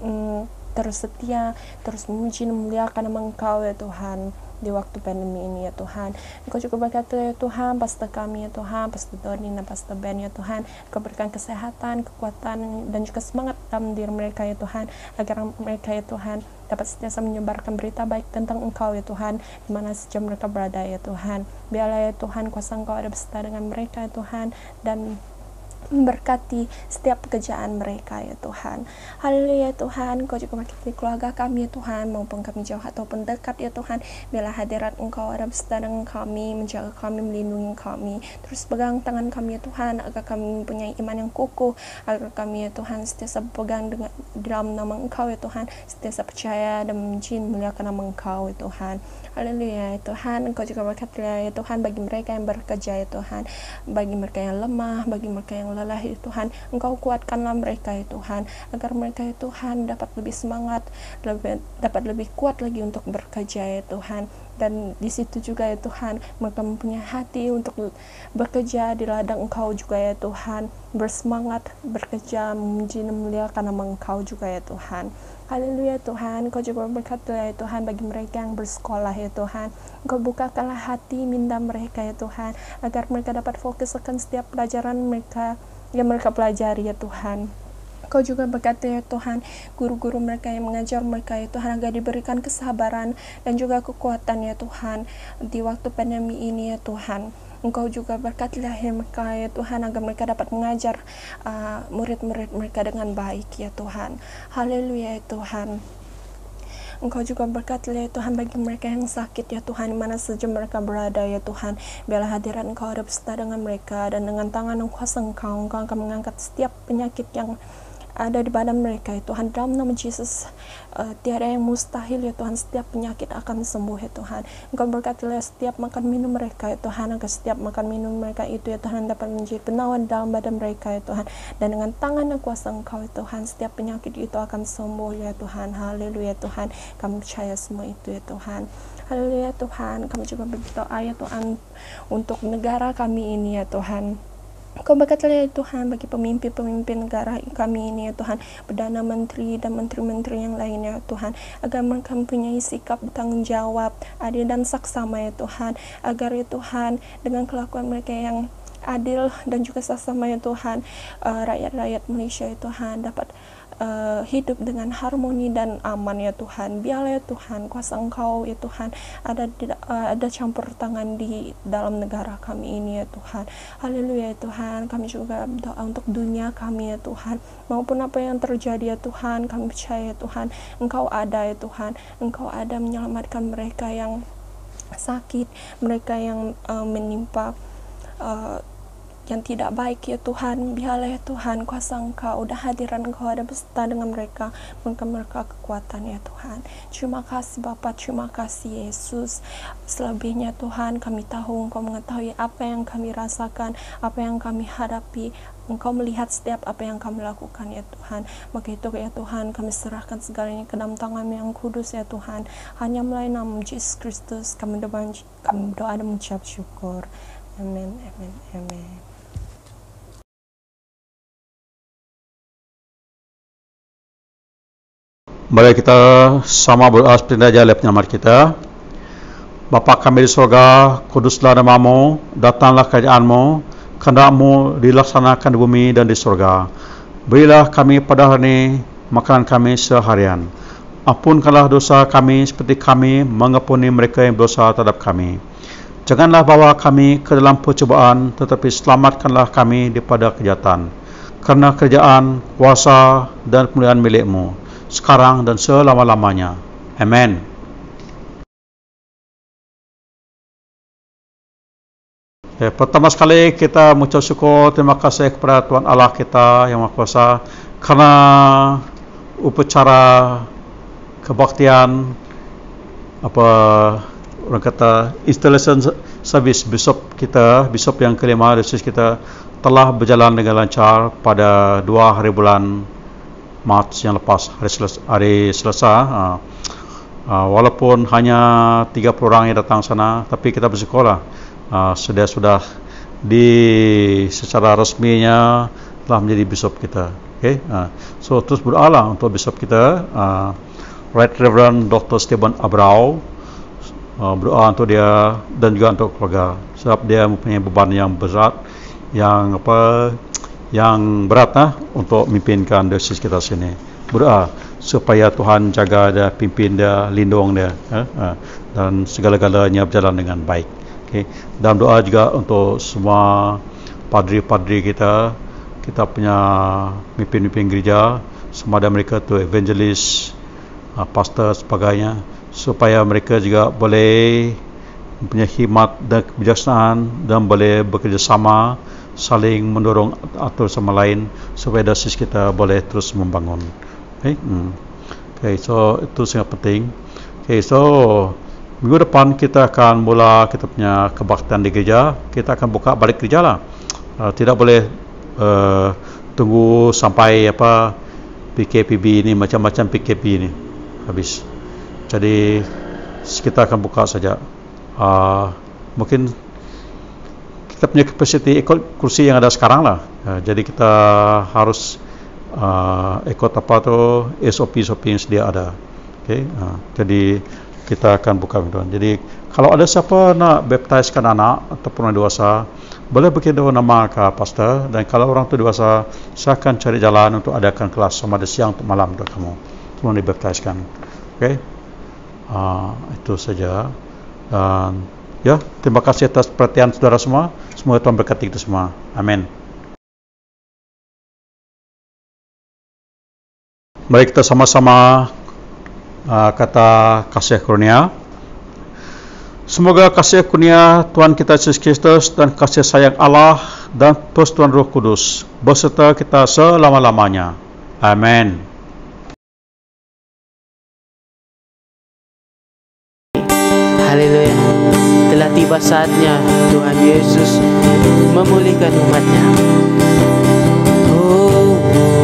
setia, terus memuji dan memuliakan nama Engkau ya Tuhan di waktu pandemi ini ya Tuhan. Engkau juga berkati ya Tuhan pastor kami ya Tuhan, pastor Doni dan pastor Ben ya Tuhan. Engkau berikan kesehatan, kekuatan dan juga semangat dalam diri mereka ya Tuhan, agar mereka ya Tuhan dapat sentiasa menyebarkan berita baik tentang Engkau ya Tuhan, di mana saja mereka berada ya Tuhan. Biarlah ya Tuhan kuasa Engkau ada beserta dengan mereka ya Tuhan, dan memberkati setiap pekerjaan mereka ya Tuhan. Haleluya Tuhan, Engkau juga berkati keluarga kami ya Tuhan, maupun kami jauh ataupun dekat ya Tuhan. Biarlah hadirat Engkau ada beserta dengan kami, menjaga kami, melindungi kami. Terus pegang tangan kami ya Tuhan, agar kami mempunyai iman yang kokoh, agar kami ya Tuhan sentiasa berpegang dengan dalam nama Engkau ya Tuhan, sentiasa percaya dan memuji memuliakan nama Engkau ya Tuhan. Haleluya ya Tuhan, Engkau juga berkati ya Tuhan bagi mereka yang bekerja ya Tuhan, bagi mereka yang lemah, bagi mereka yang lelah ya Tuhan, Engkau kuatkanlah mereka ya Tuhan, agar mereka ya Tuhan dapat lebih semangat, dapat lebih kuat lagi untuk bekerja ya Tuhan. Dan di situ juga ya Tuhan, mereka mempunyai hati untuk bekerja di ladang Engkau juga ya Tuhan, bersemangat bekerja, memuji dan memuliakan nama Engkau juga ya Tuhan. Haleluya Tuhan, Engkau juga berkati ya Tuhan bagi mereka yang bersekolah ya Tuhan. Engkau bukakanlah hati minda mereka ya Tuhan, agar mereka dapat fokus akan setiap pelajaran mereka yang mereka pelajari ya Tuhan. Kau juga berkati ya Tuhan, guru-guru mereka yang mengajar mereka ya Tuhan, agar diberikan kesabaran dan juga kekuatan ya Tuhan di waktu pandemi ini ya Tuhan. Engkau juga berkatilah mereka ya Tuhan, agar mereka dapat mengajar murid-murid mereka dengan baik ya Tuhan. Haleluya ya Tuhan. Engkau juga berkatilah ya Tuhan bagi mereka yang sakit ya Tuhan, di mana saja mereka berada ya Tuhan. Biarlah hadirat Engkau ada beserta dengan mereka, dan dengan tangan yang kuasa Engkau akan mengangkat setiap penyakit yang ada di badan mereka ya Tuhan. Dalam nama Yesus, tiada yang mustahil ya Tuhan. Setiap penyakit akan sembuh ya Tuhan. Engkau berkatilah setiap makan minum mereka ya Tuhan, agar setiap makan minum mereka itu ya Tuhan dapat menjadi penawar dalam badan mereka ya Tuhan. Dan dengan tangan dan kuasa Engkau ya Tuhan, setiap penyakit itu akan sembuh ya Tuhan. Haleluya Tuhan, kami percaya semua itu ya Tuhan. Haleluya Tuhan, kami juga berdoa ya Tuhan untuk negara kami ini ya Tuhan. Kau berkatilah ya Tuhan bagi pemimpin-pemimpin negara kami ini ya Tuhan, Perdana Menteri dan menteri-menteri yang lainnya ya Tuhan, agar mereka mempunyai sikap bertanggung jawab, adil dan saksama ya Tuhan, agar ya Tuhan dengan kelakuan mereka yang adil dan juga saksama ya Tuhan, rakyat-rakyat Malaysia ya Tuhan dapat hidup dengan harmoni dan aman ya Tuhan. Biarlah ya Tuhan kuasa Engkau ya Tuhan ada campur tangan di dalam negara kami ini ya Tuhan. Haleluya ya Tuhan. Kami juga berdoa untuk dunia kami ya Tuhan, maupun apa yang terjadi ya Tuhan. Kami percaya ya Tuhan Engkau ada ya Tuhan. Engkau ada menyelamatkan mereka yang sakit, mereka yang menimpa yang tidak baik ya Tuhan. Biarlah ya Tuhan kuasa Engkau dan hadiran Engkau ada beserta dengan mereka, memberikan mereka kekuatan ya Tuhan. Terima kasih Bapa, terima kasih Yesus. Selebihnya Tuhan kami tahu Engkau mengetahui apa yang kami rasakan, apa yang kami hadapi. Engkau melihat setiap apa yang kami lakukan ya Tuhan. Maka itu ya Tuhan kami serahkan segalanya ke dalam tangan yang kudus ya Tuhan. Hanya melalui nama Yesus Kristus kami berdoa dan mengucap syukur. Amin, amin, amin. Mari kita sama berdoa seperti aja oleh penyelamat kita. Bapa kami di surga, kuduslah namamu, datanglah kerajaan-Mu, kehendak-Mu dilaksanakan di bumi dan di surga. Berilah kami pada hari ini makanan kami seharian. Ampunkanlah dosa kami seperti kami mengampuni mereka yang berdosa terhadap kami. Janganlah bawa kami ke dalam percobaan, tetapi selamatkanlah kami daripada kejahatan. Karena kerajaan, kuasa dan kemuliaan milik-Mu sekarang dan selama-lamanya. Amen. Pertama sekali kita mengucap syukur, terima kasih kepada Tuhan Allah kita yang Maha Kuasa karena upacara kebaktian orang kata installation service bishop yang kelima diocese kita telah berjalan dengan lancar pada 2 hari bulan Mac yang lepas, hari Selasa. Walaupun hanya 30 orang yang datang sana, tapi kita bersyukurlah sudah secara resminya telah menjadi bishop kita. Okay? So terus berdoalah untuk bishop kita, Right Reverend Dr. Stephen Abrao. Berdoa untuk dia dan juga untuk keluarga, sebab dia mempunyai beban yang berat, yang berat untuk memimpinkan diocese kita sini. Berdoa supaya Tuhan jaga dia, pimpin dia, lindung dia, dan segala-galanya berjalan dengan baik. Okay. Dan doa juga untuk semua padri-padri kita punya pemimpin-pemimpin gereja, sama ada mereka tu evangelis, pastor sebagainya, supaya mereka juga boleh mempunyai hikmat dan kebijaksanaan dan boleh bekerjasama, saling mendorong atau sama lain supaya diocese kita boleh terus membangun. Okay, so itu sangat penting. Okay, so minggu depan kita akan mula kita punya kebaktian di gereja. Kita akan buka balik gereja lah. Tidak boleh tunggu sampai PKPB ini, macam-macam PKP ini habis. Jadi kita akan buka saja. Mungkin kita punya kapasiti ikut kursi yang ada sekarang lah. Jadi kita harus ikut SOP yang sedia ada. Okay? Jadi kita akan buka. Jadi kalau ada siapa nak baptisekan anak ataupun orang dewasa, boleh beritahu nama ke pastor. Dan kalau orang tu dewasa, saya akan cari jalan untuk adakan kelas sama ada siang atau malam untuk kamu. Semua dibaptiskan. Okay? Itu saja. Dan ya, terima kasih atas perhatian saudara semua. Semoga Tuhan berkati kita semua. Amin. Mari kita sama-sama kata kasih karunia. Semoga kasih karunia Tuhan kita Yesus Kristus dan kasih sayang Allah dan persekutuan Roh Kudus beserta kita selama-lamanya. Amin. Haleluya. Telah tiba saatnya Tuhan Yesus memulihkan umatnya. Oh,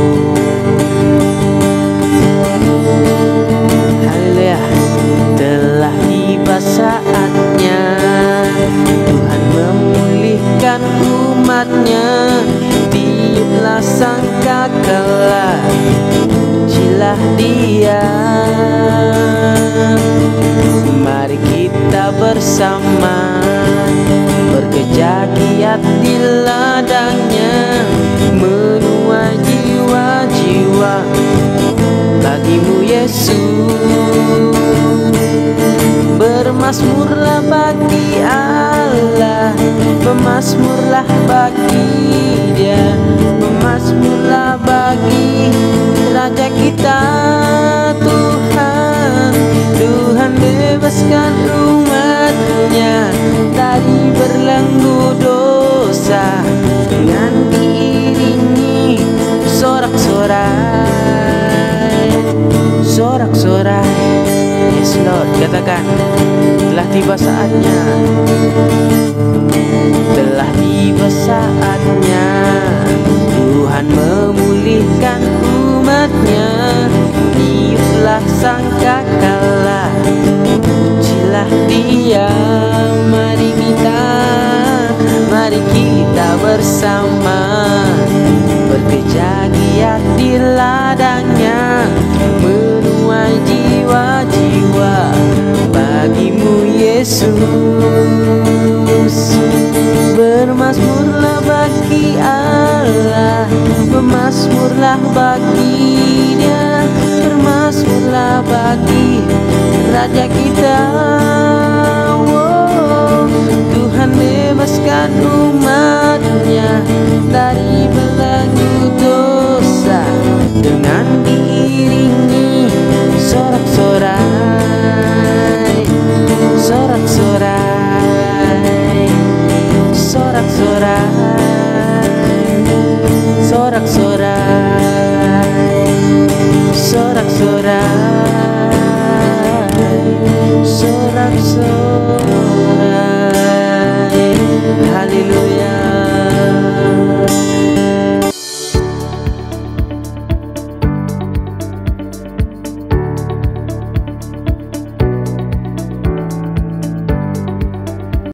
haleluya. Telah tiba saatnya Tuhan memulihkan umatnya. Tiuplah sangkakala, pujilah Dia. Mari kita bersama bekerja giat di ladangnya, menuai jiwa-jiwa bagimu Yesus. Bermazmurlah bagi Allah, bermazmurlah bagi Dia, bermazmurlah bagi Raja kita Tuhan. Tuhan bebaskan umatnya dari berlenggu dosa, dengan diiringi sorak-sorai, sorak-sorai. Yes Lord, katakan, telah tiba saatnya, telah tiba saatnya Tuhan memulihkan umatnya. Tiuplah sangkakala, pujilah Dia. Mari kita bersama bekerja giat di ladangnya, menuai jiwa-jiwa bagimu Yesus. Bermazmurlah bagi Allah, bermazmurlah bagi Dia, bermazmurlah bagi Raja kita. Oh, Tuhan bebaskan umatnya dari belenggu dosa, dengan diiringi sorak-sorai, sorak-sorai, sorak-sorai, sorak-sorai, sorak-sorai, sorak-sorai.